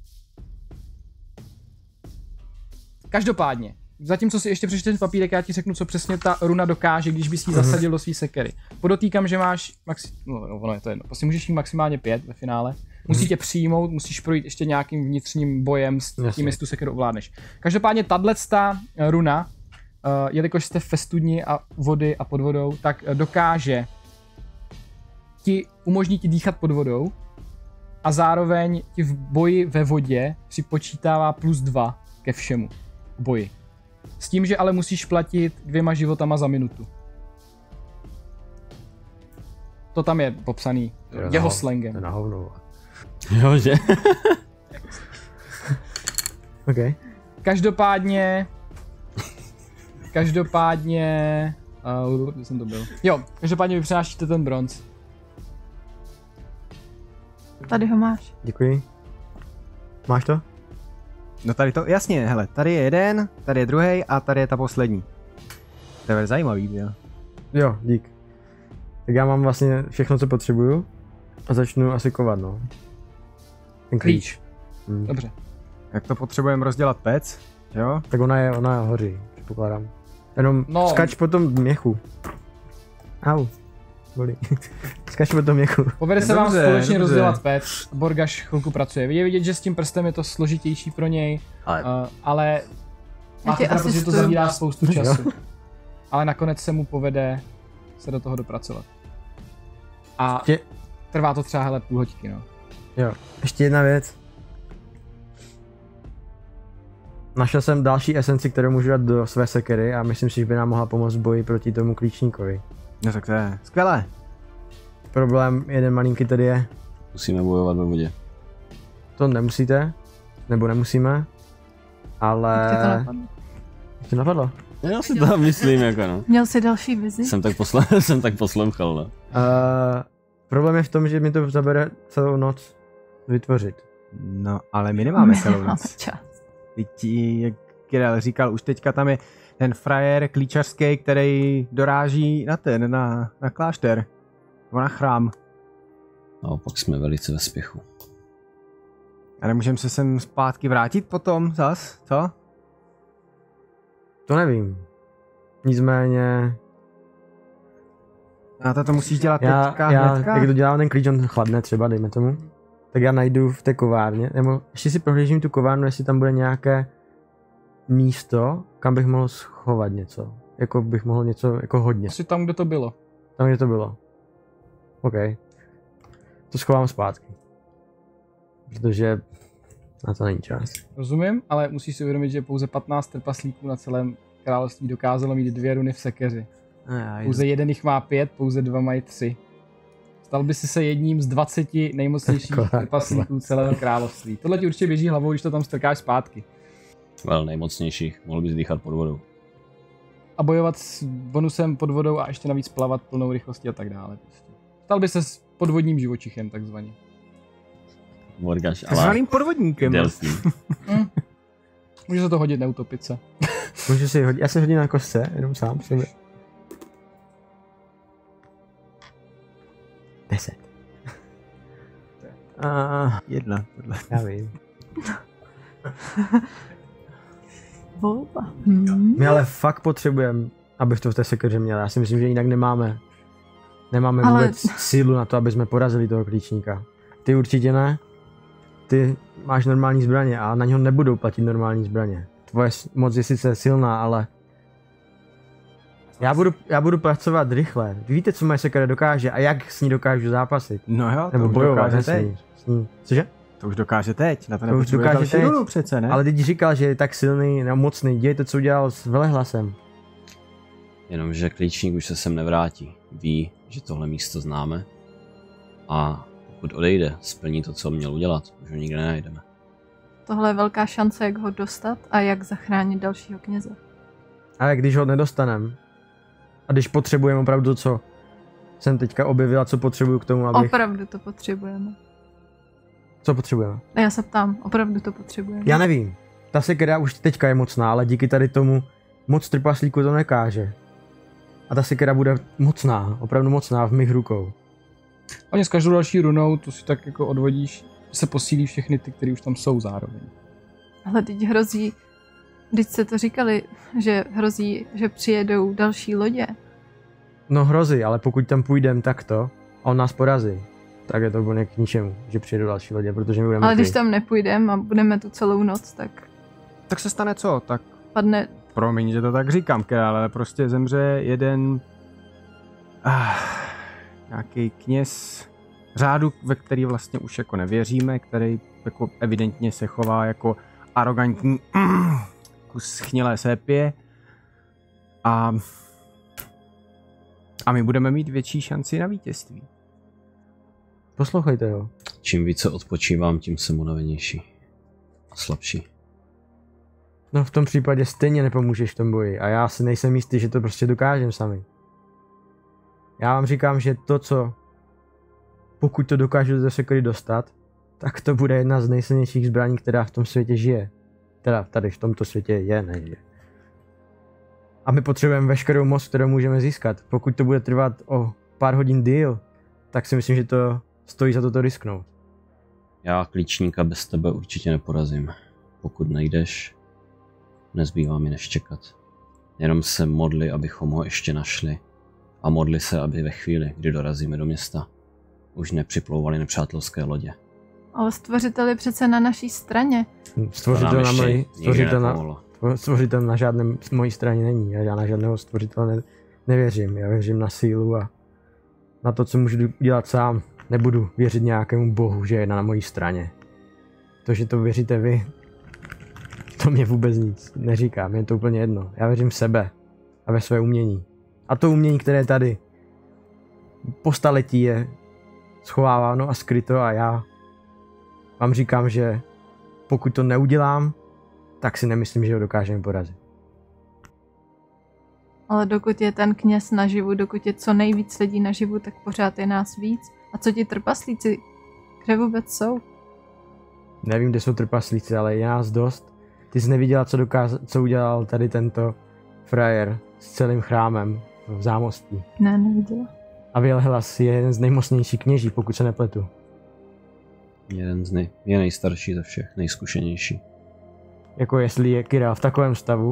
Každopádně, zatímco si ještě přečteš ten papírek, já ti řeknu, co přesně ta runa dokáže, když bys ji zasadil do svý sekery. Podotýkám, že máš, maxi- no, no ono je to jedno, prostě můžeš jí maximálně pět ve finále. Musí tě přijmout, musíš projít ještě nějakým vnitřním bojem s tím, Jasně. jestli tu sekeru ovládneš. Každopádně tato runa, uh, jelikož jste ve studni a vody a pod vodou, tak uh, dokáže ti, umožní ti dýchat pod vodou a zároveň ti v boji ve vodě připočítává plus dva ke všemu v boji. S tím, že ale musíš platit dvěma životama za minutu. To tam je popsaný To je jeho na- slangem. To je na hovno. Jo, že? OK. Každopádně... Každopádně... Uh, kde jsem to byl? Jo, každopádně vy přinášíte ten bronz. Tady ho máš. Děkuji. Máš to? No tady to, jasně, hele, tady je jeden, tady je druhý a tady je ta poslední. To je zajímavý, jo. Jo, dík. Tak já mám vlastně všechno, co potřebuju a začnu asi kovat, no. Ten klíč. Klíč. Hmm. Dobře. Jak to potřebujeme rozdělat pec, jo? Tak ona je, ona je hoří, předpokládám. Jenom No. no. Skač po tom měchu. Au. Bolí. Skač po tom měchu. Povede se Dobře, vám společně dobře. rozdělat pec. Borgaš chvilku pracuje. Je vidět, že s tím prstem je to složitější pro něj, Ale uh, ale máte tě pravdu, že to asistuju. zabírá spoustu Jo. času. Ale nakonec se mu povede se do toho dopracovat. A Tě- trvá to třeba hele půl hoďky, no. Jo. Ještě jedna věc. Našel jsem další esenci, kterou můžu dát do své sekery a myslím si, že by nám mohla pomoct v boji proti tomu klíčníkovi. No tak to je skvělé. Problém jeden malinký tady je. Musíme bojovat ve vodě. To nemusíte, nebo nemusíme, ale... Jak tě to napadlo? Jak tě napadlo? Já si to myslím, jako no. Měl jsi další vizi? Jsem tak, posle, jsem tak poslouchal, no. Uh, problém je v tom, že mi to zabere celou noc vytvořit. No, ale my nemáme celou noc. čas. Teď, jak Kirel říkal, už teďka tam je ten frajer klíčařský, který doráží na ten, na, na klášter. Nebo na chrám. Naopak jsme velice ve spěchu. A nemůžeme se sem zpátky vrátit potom zas, co? To nevím. Nicméně... A to, to musíš dělat Já, teďka já hnedka? jak to dělám ten klíč, on chladne třeba, dejme tomu. Tak já najdu v té kovárně, nebo ještě si prohlížím tu kovárnu, jestli tam bude nějaké místo, kam bych mohl schovat něco. Jako bych mohl něco, jako hodně. Asi tam, kde to bylo. Tam, kde to bylo. OK. To schovám zpátky. Protože na to není čas. Rozumím, ale musíš si uvědomit, že pouze patnáct trpaslíků na celém království dokázalo mít dvě runy v sekeři. Pouze jeden jich má pět, pouze dva mají tři. Stal by si se jedním z dvaceti nejmocnějších trpaslíků celého království. Tohle ti určitě běží hlavou, když to tam strkáš zpátky. Well, nejmocnějších. Mohl bys dýchat pod vodou. A bojovat s bonusem pod vodou a ještě navíc plavat plnou rychlostí a tak dále. Prostě. Stal by se s podvodním živočichem, takzvaně. Morgaš, ale... Takzvaným podvodníkem. Děl s tím. Hm. Může se to hodit, neutopit se. Můžu si hodit, já se hodím na kostce, jenom sám sebe. Deset. A jedna, tohle. Já vím. Volba. Hmm. My ale fakt potřebujeme, abych to v té sekeře měl. Já si myslím, že jinak nemáme. Nemáme Ale- vůbec sílu na to, aby jsme porazili toho klíčníka. Ty určitě ne. Ty máš normální zbraně a na něho nebudou platit normální zbraně. Tvoje s- moc je sice silná, ale... Já budu, já budu pracovat rychle. Vy víte, co moje sekera dokáže a jak s ní dokážu zápasit. No jo, to Nebo už bojovat dokáže ne, s teď. ní. S ní. Cože? To už dokáže teď, na to, To už nepotřebuje dokáže další teď. runu přece, ne? Ale teď říkal, že je tak silný a mocný. Dějte, co udělal s velehlasem. Jenomže klíčník už se sem nevrátí. Ví, že tohle místo známe. A pokud odejde, splní to, co měl udělat. Už ho nikde nenajdeme. Tohle je velká šance, jak ho dostat a jak zachránit dalšího kněze. Ale když ho nedostanem a když potřebujeme opravdu, co jsem teďka objevila, co potřebuju k tomu, abych... Opravdu to potřebujeme. Co potřebujeme? A já se ptám, opravdu to potřebujeme. Já nevím. Ta sekera už teďka je mocná, ale díky tady tomu moc trpaslíku to nekáže. A ta sekera bude mocná, opravdu mocná v mých rukou. Oni s každou další runou, to si tak jako odvodíš, že se posílí všechny ty, které už tam jsou zároveň. Ale teď hrozí, když jste to říkali, že hrozí, že přijedou další lodě. No hrozí, ale pokud tam půjdem takto a on nás porazí, tak je to úplně k ničemu, že přijedou další lodě, protože my budeme Ale když mrtví. tam nepůjdeme a budeme tu celou noc, tak Tak se stane co? Tak padne... promiň, že to tak říkám, Kirel, ale prostě zemře jeden... Ah, nějaký kněz řádu, ve který vlastně už jako nevěříme, který jako evidentně se chová jako arrogantní kus schnilé sépie. A... A my budeme mít větší šanci na vítězství. Poslouchejte ho. Čím více odpočívám, tím jsem unavenější. A slabší. No v tom případě stejně nepomůžeš v tom boji a já si nejsem jistý, že to prostě dokážem sami. Já vám říkám, že to, co pokud to dokážu do té sekery dostat, tak to bude jedna z nejsilnějších zbraní, která v tom světě žije. Teda tady v tomto světě je, nežije. A my potřebujeme veškerou moc, kterou můžeme získat. Pokud to bude trvat o pár hodin díl, tak si myslím, že to stojí za to to risknout. Já klíčníka bez tebe určitě neporazím. Pokud nejdeš, nezbývá mi než čekat. Jenom se modli, abychom ho ještě našli. A modli se, aby ve chvíli, kdy dorazíme do města, už nepřiplouvaly nepřátelské lodě. Ale stvořitel je přece na naší straně. Stvořitel na, mojí, stvořitel na, nepomohlo. stvořitel na žádném z mojí straně není. Já na žádného stvořitele ne, nevěřím. Já věřím na sílu a na to, co můžu dělat sám. Nebudu věřit nějakému bohu, že je na mojí straně. To, že to věříte vy, To mě vůbec nic neříká, mě je to úplně jedno. Já věřím v sebe a ve své umění. A to umění, které je tady po staletí je schováváno a skryto a já vám říkám, že pokud to neudělám, tak si nemyslím, že ho dokážeme porazit. Ale dokud je ten kněz naživu, dokud je co nejvíc lidí naživu, tak pořád je nás víc. A co ti trpaslíci? Kde vůbec jsou? Nevím, kde jsou trpaslíci, ale je nás dost. Ty jsi neviděla, co, dokáz- co udělal tady tento frajer s celým chrámem v Zámostí. Ne, neviděla. A Vilhlas je jeden z nejmocnějších kněží, pokud se nepletu. Jeden z nej... je nejstarší ze všech, nejzkušenější. Jako jestli je Kira v takovém stavu,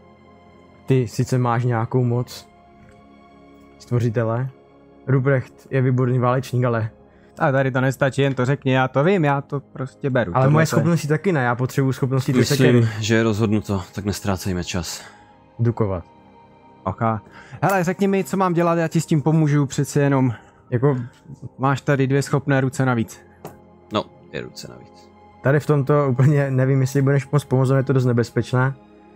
ty sice máš nějakou moc stvořitele, Ruprecht je výborný válečník, ale... A tady to nestačí, jen to řekni, já to vím, já to prostě beru. Ale Tohle moje to je- schopnosti taky ne, já potřebuji schopnosti ty Myslím, sekery že je rozhodnuto, tak nestrácejme čas. dukovat. Oka. Hele, řekni mi, co mám dělat, já ti s tím pomůžu, přeci jenom Jako máš tady dvě schopné ruce navíc. No, dvě ruce navíc. tady v tomto úplně nevím, jestli budeš moc pomoct, je to dost nebezpečné.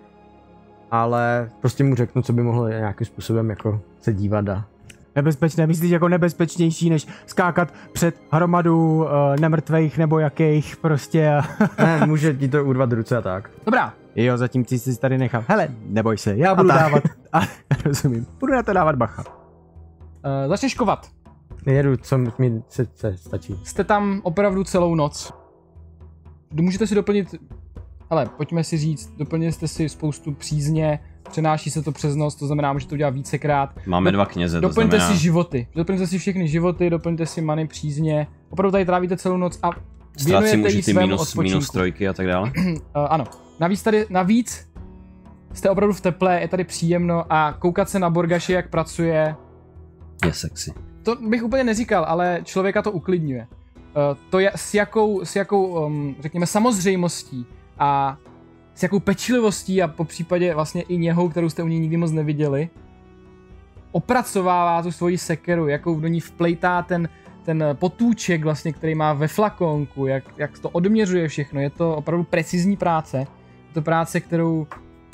Ale prostě mu řeknu, co by mohlo nějakým způsobem jako se dívat a... Nebezpečné, myslíš jako nebezpečnější, než skákat před hromadu uh, nemrtvejch nebo jakých prostě. Ne, může ti to urvat ruce a tak. Dobrá, Jo, zatím si si tady nechal. Hele, neboj se, já budu tak. dávat, a, rozumím, budu na to dávat bacha. uh, začneš kovat. Jedu, co mi se, se stačí. Jste tam opravdu celou noc. Můžete si doplnit, ale pojďme si říct, doplnili jste si spoustu přízně, přenáší se to přes noc, to znamená, můžete to dělat vícekrát. Máme dva kněze, to Doplňte znamená... si životy, doplňte si všechny životy, doplňte si many, přízně. Opravdu tady trávíte celou noc a Ztrácím věnujete už jí ty svému minus, odpočinku. minus trojky a tak dále. Uh, ano, navíc tady, navíc jste opravdu v teple, je tady příjemno a koukat se na Borgaši, jak pracuje, Je sexy. to bych úplně neříkal, ale člověka to uklidňuje. Uh, to je s jakou, s jakou um, řekněme, samozřejmostí a s jakou pečlivostí a po případě vlastně i něhou, kterou jste u něj nikdy moc neviděli, opracovává tu svoji sekeru, jakou do ní vplejtá ten, ten potůček vlastně, který má ve flakonku, jak, jak to odměřuje všechno. Je to opravdu precizní práce. Je to práce, kterou...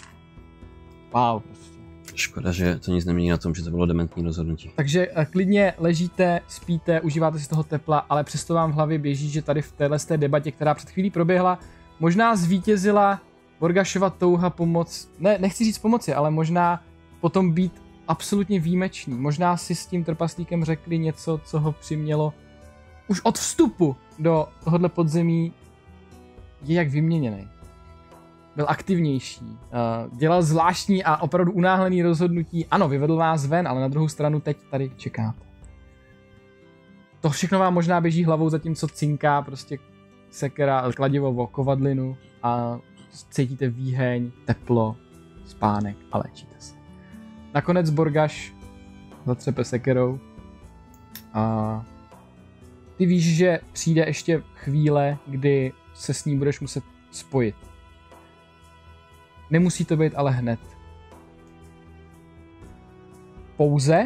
Wow, prostě. Škoda, že to nic nemění na tom, že to bylo dementní rozhodnutí. Takže uh, klidně ležíte, spíte, užíváte si toho tepla, ale přesto vám v hlavě běží, že tady v téhle té debatě, která před chvílí proběhla, možná zvítězila Borgašova touha pomoc, ne, nechci říct pomoci, ale možná potom být absolutně výjimečný. Možná si s tím trpaslíkem řekli něco, co ho přimělo už od vstupu do tohohle podzemí je jak vyměněný. Byl aktivnější, dělal zvláštní a opravdu unáhlený rozhodnutí. Ano, vyvedl vás ven, ale na druhou stranu teď tady čekáte. To všechno vám možná běží hlavou, zatímco cinká prostě sekera, kladivo o kovadlinu a cítíte výheň, teplo, spánek a léčíte se. Nakonec Borgaš zatřepe sekerou a ty víš, že přijde ještě chvíle, kdy se s ní budeš muset spojit. Nemusí to být ale hned. Pouze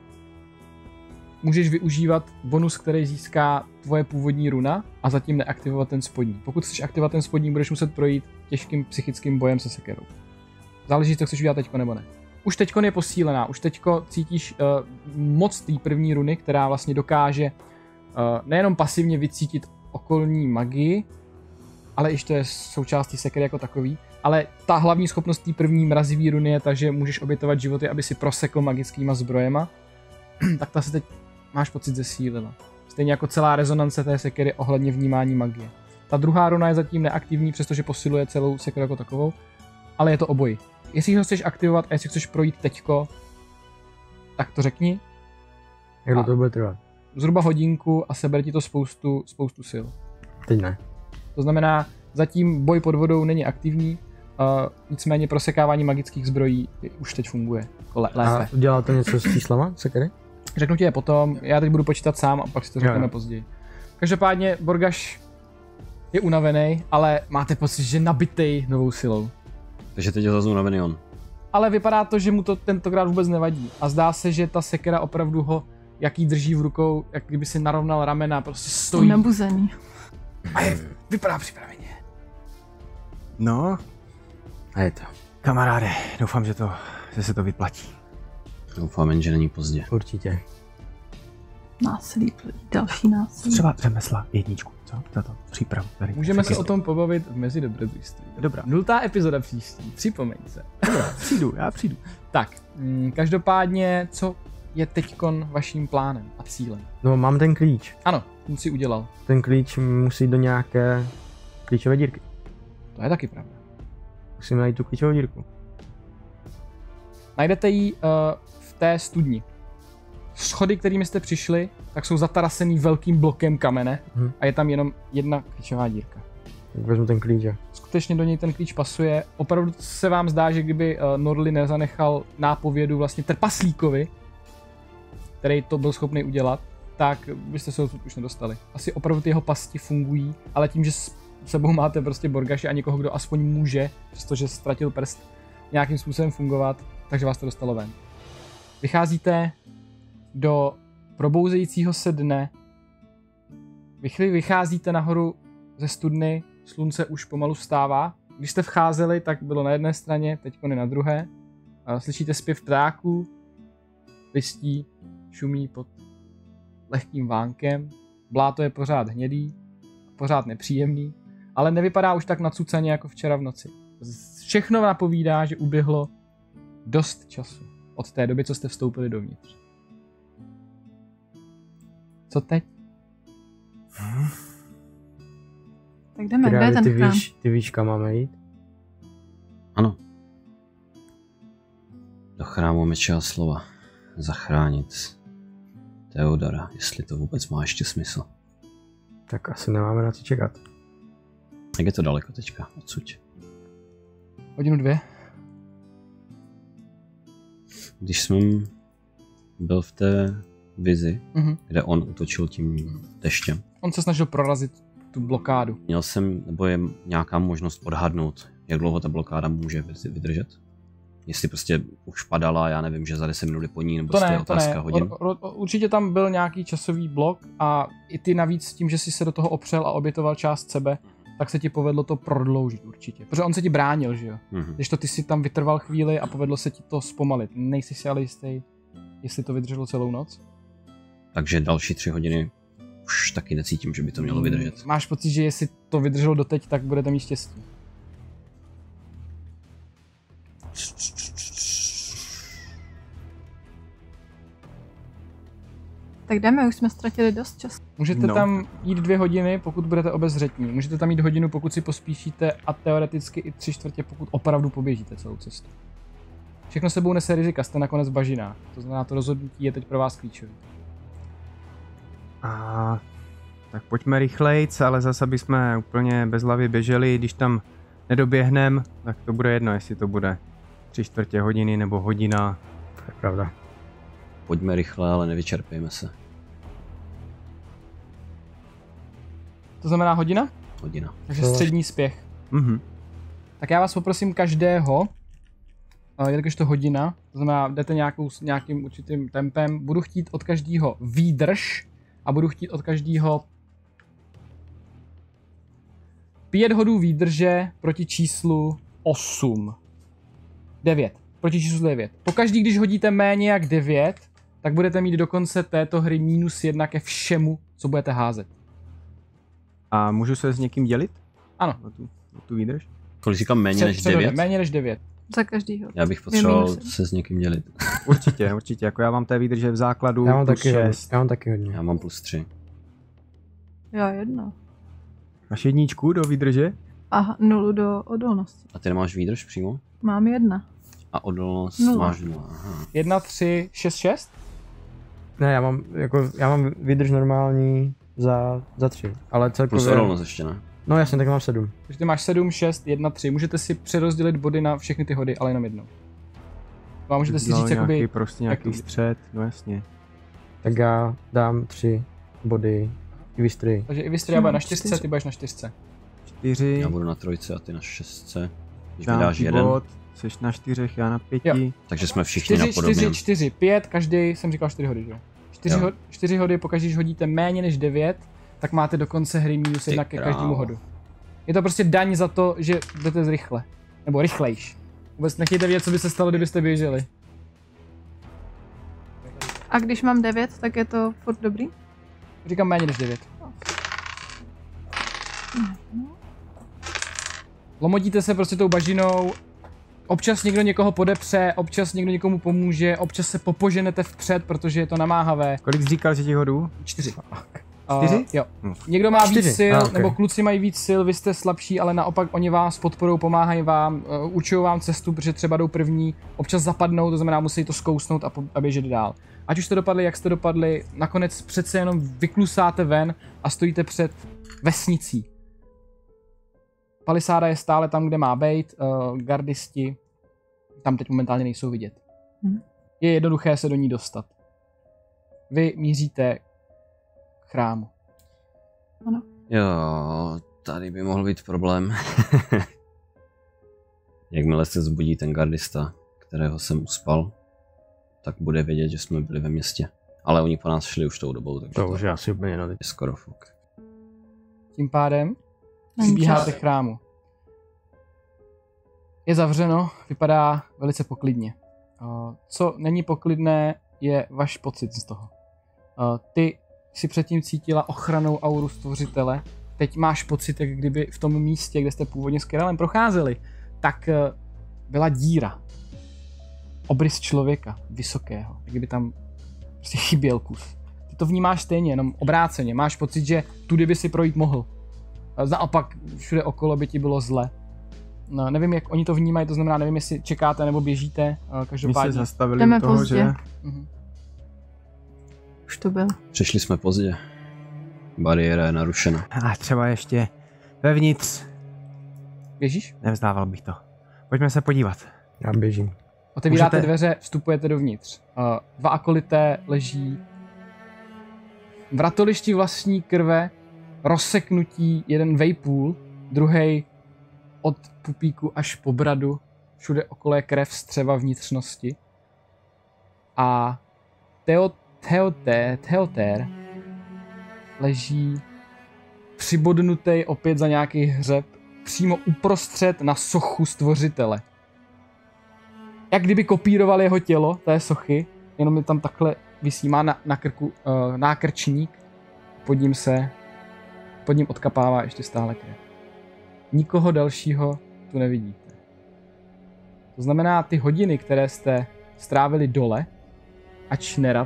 můžeš využívat bonus, který získá tvoje původní runa a zatím neaktivovat ten spodní. Pokud chceš aktivovat ten spodní, budeš muset projít těžkým psychickým bojem se sekerou. Záleží, co chceš udělat teďko nebo ne. Už teďko je posílená, už teďko cítíš uh, moc té první runy, která vlastně dokáže uh, nejenom pasivně vycítit okolní magii, ale iž to je součástí sekery jako takový, ale ta hlavní schopnost té první mrazivý runy je ta, že můžeš obětovat životy, aby si prosekl magickýma zbrojema, tak ta se teď máš pocit zesílila. Stejně jako celá rezonance té sekery ohledně vnímání magie. Ta druhá runa je zatím neaktivní, přestože posiluje celou sekeru jako takovou, ale je to obojí. Jestli ho chceš aktivovat a jestli chceš projít teďko, tak to řekni. Jak A- to bude trvat? Zhruba hodinku a sebere ti to spoustu, spoustu sil. Teď ne. To znamená, zatím boj pod vodou není aktivní, uh, nicméně prosekávání magických zbrojí už teď funguje jako lé- A lépe. udělal to něco s číslama, sekery? Řeknu ti je potom, já teď budu počítat sám a pak si to Jo, řekneme jo. později. Každopádně Borgaš je unavený, ale máte pocit, že nabitej novou silou. Takže teď je zase unavený on. Ale vypadá to, že mu to tentokrát vůbec nevadí. A zdá se, že ta sekera opravdu ho, jak jí drží v rukou, jak kdyby si narovnal ramena, prostě stojí Nabuzený. a je, vypadá připraveně. No, A je to. Kamaráde, doufám, že, to, že se to vyplatí. Doufám jen, že není pozdě. Určitě. Násilí, další násilí. Třeba řemesla jedničku, co? Tato přípravu tady. Můžeme se o tom pobavit v mezidobrodružství. Dobrá. Nultá epizoda příští, připomeň se. Dobrá, přijdu, já přijdu. Tak, mm, každopádně, co je teďkon vaším plánem a cílem? No, mám ten klíč. Ano, ten si udělal. Ten klíč musí do nějaké klíčové dírky. To je taky pravda. Musíme najít tu klíčovou dírku. Najdete ji uh, v té studni. Schody, kterými jste přišli, tak jsou zatarasený velkým blokem kamene Mhm. a je tam jenom jedna klíčová dírka. Tak vezmu ten klíč. a- Skutečně do něj ten klíč pasuje. Opravdu se vám zdá, že kdyby uh, Norli nezanechal nápovědu vlastně trpaslíkovi, který to byl schopný udělat, tak byste se odsud už nedostali. Asi opravdu ty jeho pasti fungují, ale tím, že s sebou máte prostě Borgaše a někoho, kdo aspoň může, přestože ztratil prst, nějakým způsobem fungovat, takže vás to dostalo ven. Vycházíte do probouzejícího se dne. Vy chvíli vycházíte nahoru ze studny, slunce už pomalu vstává. Když jste vcházeli, tak bylo na jedné straně, teď je na druhé. A slyšíte zpěv ptáků, listí šumí pod lehkým vánkem. Bláto je pořád hnědý, pořád nepříjemný, ale nevypadá už tak nacucaně jako včera v noci. Všechno napovídá, že uběhlo dost času od té doby, co jste vstoupili dovnitř. Co teď? Tak jdeme, kde je Králi, ten ty chrám? víš, ty víš, kam máme jít? Ano. Do chrámu meče a slova. Zachránit Theodora, jestli to vůbec má ještě smysl. Tak asi nemáme na co čekat. Jak je to daleko teďka odsud? Hodinu dvě? Když jsem byl v té vizi, Mhm. kde on útočil tím deštěm, On se snažil prorazit tu blokádu. měl jsem, nebo je nějaká možnost odhadnout, jak dlouho ta blokáda může vydržet? Jestli prostě už padala, já nevím, že za deset minut je po ní, nebo To to je ne, to otázka ne. hodin. O, o, určitě tam byl nějaký časový blok a i ty navíc tím, že jsi se do toho opřel a obětoval část sebe, tak se ti povedlo to prodloužit určitě. Protože on se ti bránil, že jo? Mhm. Když to ty si tam vytrval chvíli a povedlo se ti to zpomalit. Nejsi si ale jistý, jestli to vydrželo celou noc? Takže další tři hodiny už taky necítím, že by to mělo vydržet. Máš pocit, že jestli to vydrželo doteď, tak budete mít štěstí. Tak jdeme, už jsme ztratili dost času. Můžete No. tam jít dvě hodiny, pokud budete obezřetní. Můžete tam jít hodinu, pokud si pospíšíte a teoreticky i tři čtvrtě, pokud opravdu poběžíte celou cestu. Všechno sebou nese rizika, jste nakonec v bažinách. To znamená, to rozhodnutí je teď pro vás klíčové. A tak pojďme rychlejc, ale zase bychom úplně bez hlavy běželi, když tam nedoběhnem, tak to bude jedno, jestli to bude tři čtvrtě hodiny nebo hodina. To je pravda. Pojďme rychle, ale nevyčerpejme se. To znamená hodina? Hodina. Takže To- střední spěch. Mhm. Tak já vás poprosím každého, eh, jelikož to hodina, to znamená, jdete nějakou, s nějakým určitým tempem, budu chtít od každého výdrž a budu chtít od každého pět hodů výdrže proti číslu osm. devět. Proti číslu devět. Pokaždý, když hodíte méně jak devět, tak budete mít do konce této hry minus jedna ke všemu, co budete házet. A můžu se s někým dělit? Ano. O tu, o tu výdrž? Kolik říkám méně Před- než předhodně, devět? Méně než devět. Za každýho. Já bych potřeboval minusy. se s někým dělit. Určitě, určitě. Jako já mám té výdrže v základu Já mám plus taky hodně. šest. Já mám taky hodně. Já mám plus tři. Já jedno. Máš jedničku do výdrže? A nulu do odolnosti. A ty nemáš výdrž přímo? Mám jedna. A odolnost Nula. máš nula. Aha. jedna, tři, šest, šest? Ne, já mám, jako, já mám výdrž normální za, za tři, ale Plus celkově... odolnost ještě ne. No jasně, tak mám sedm. Takže ty máš sedm, šest, jedna, tři. Můžete si přerozdělit body na všechny ty hody, ale jenom jednou. No a můžete si no, říct, nějaký, jakoby, prostě jak nějaký to- střed, no jasně. Tak já dám tři body i vystry. takže i vy Stria bude na Mám čtyřce, čtyři. ty budeš na čtyřce. Čtyři, Já budu na trojce a ty na šestce. Když mi dám dáš ti jeden, bod, jsi na čtyřech, já na pěti. takže jsme všichni na čtyři, podobném. čtyři, čtyři, pět, každý, jsem říkal čtyři hody, že jo? Čtyři, Jo. ho, čtyři hody, pokaždé, když hodíte méně než devět, tak máte do konce hry minus Ty jedna ke krávo. každému hodu. Je to prostě daň za to, že jdete zrychle. Nebo rychlejš. Vůbec nechtějte vědět, co by se stalo, kdybyste běželi. A když mám devět, tak je to furt dobrý? Říkám méně než devět. Lomodíte se prostě tou bažinou. Občas někdo někoho podepře, občas někdo někomu pomůže, občas se popoženete vpřed, protože je to namáhavé. Kolik jsi říkal, že těch hodů? Čtyři. Čtyři? Uh, jo. Někdo má Čtyři. víc sil, Ah, okay. nebo kluci mají víc sil, vy jste slabší, ale naopak oni vás podporují, pomáhají vám, uh, učují vám cestu, protože třeba jdou první, občas zapadnou, to znamená musí to zkousnout a, a běžet dál. Ať už jste dopadli, jak jste dopadli, nakonec přece jenom vyklusáte ven a stojíte před vesnicí. Palisáda je stále tam, kde má být, uh, gardisti tam teď momentálně nejsou vidět. Hmm. Je jednoduché se do ní dostat. Vy míříte k chrámu. Ano. Jo, tady by mohl být problém. Jakmile se zbudí ten gardista, kterého jsem uspal, tak bude vědět, že jsme byli ve městě. Ale oni po nás šli už tou dobou, takže To už je asi úplně no. je skoro fuk. Tím pádem Není přibíháte čas. k chrámu. Je zavřeno, vypadá velice poklidně. Uh, co není poklidné, je váš pocit z toho. Uh, ty si předtím cítila ochranou auru stvořitele, teď máš pocit, jak kdyby v tom místě, kde jste původně s Keralem procházeli, tak uh, byla díra. Obrys člověka, vysokého, jak kdyby tam prostě chyběl kus. Ty to vnímáš stejně, jenom obráceně. Máš pocit, že tudy by si projít mohl. Naopak všude okolo by ti bylo zle. No, nevím, jak oni to vnímají, to znamená, nevím, jestli čekáte nebo běžíte, každopádně. My se zastavili Jdeme u toho, pozdě. že? Mhm. Už to byl. Přišli jsme pozdě. Bariéra je narušena. A třeba ještě vevnitř. Běžíš? Nevzdával bych to. Pojďme se podívat. Já běžím. Otevíráte Můžete- dveře, vstupujete dovnitř. Uh, dva akolité leží v ratolišti vlastní krve, rozseknutí, jeden vejpůl, druhý od pupíku až po bradu, všude okolo je krev, střeva, vnitřnosti. A Teo, Teoté, Teotér leží přibodnutý opět za nějaký hřeb, přímo uprostřed na sochu stvořitele. Jak kdyby kopíroval jeho tělo, té sochy, jenom je tam takhle visí, má na, na krku uh, nákrčník, pod ním se, pod ním odkapává ještě stále krev. Nikoho dalšího tu nevidíte. To znamená, ty hodiny, které jste strávili dole, ač nerad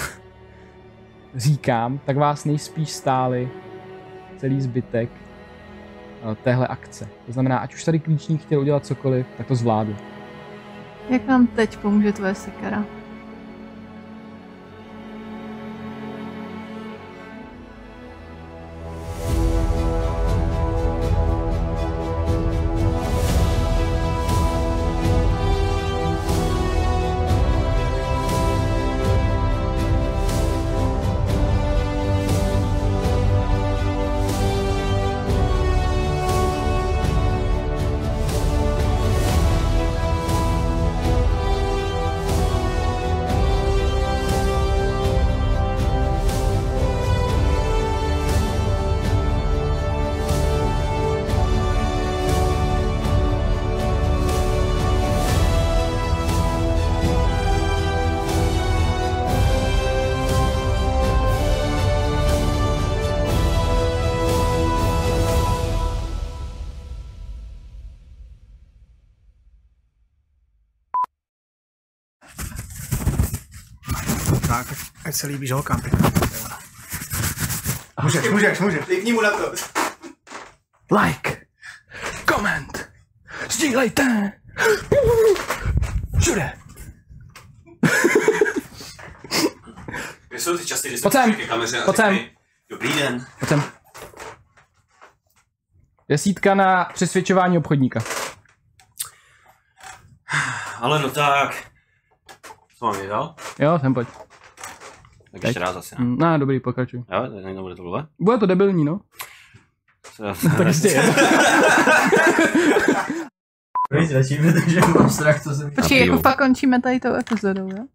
říkám, tak vás nejspíš stály celý zbytek uh, téhle akce. To znamená, ať už tady klíčník chtěl udělat cokoliv, tak to zvládl. Jak nám teď pomůže tvoje sekera? Tak, ať se líbíš holkám. Můžeš, můžeš, můžeš. Klikni mu na to. Like, koment, sdílejte, všude. Kde jsou ty časy, kdy Pojď sem, ke kameře a pojď sem. řekli, dobrý den. Pojď sem. Desítka na přesvědčování obchodníka. Ale no tak. Co mám je dal? Jo, sem pojď. Tak ještě raz asi, ne? Mm, No, dobrý, pokračuj. Jo, tak nebude to blbé? Bude to debilní, no. Tak jistě je. Víc radši, protože mám strach, co se mi... Počkej, pivo. jako fakt končíme tady tou epizodou, jo?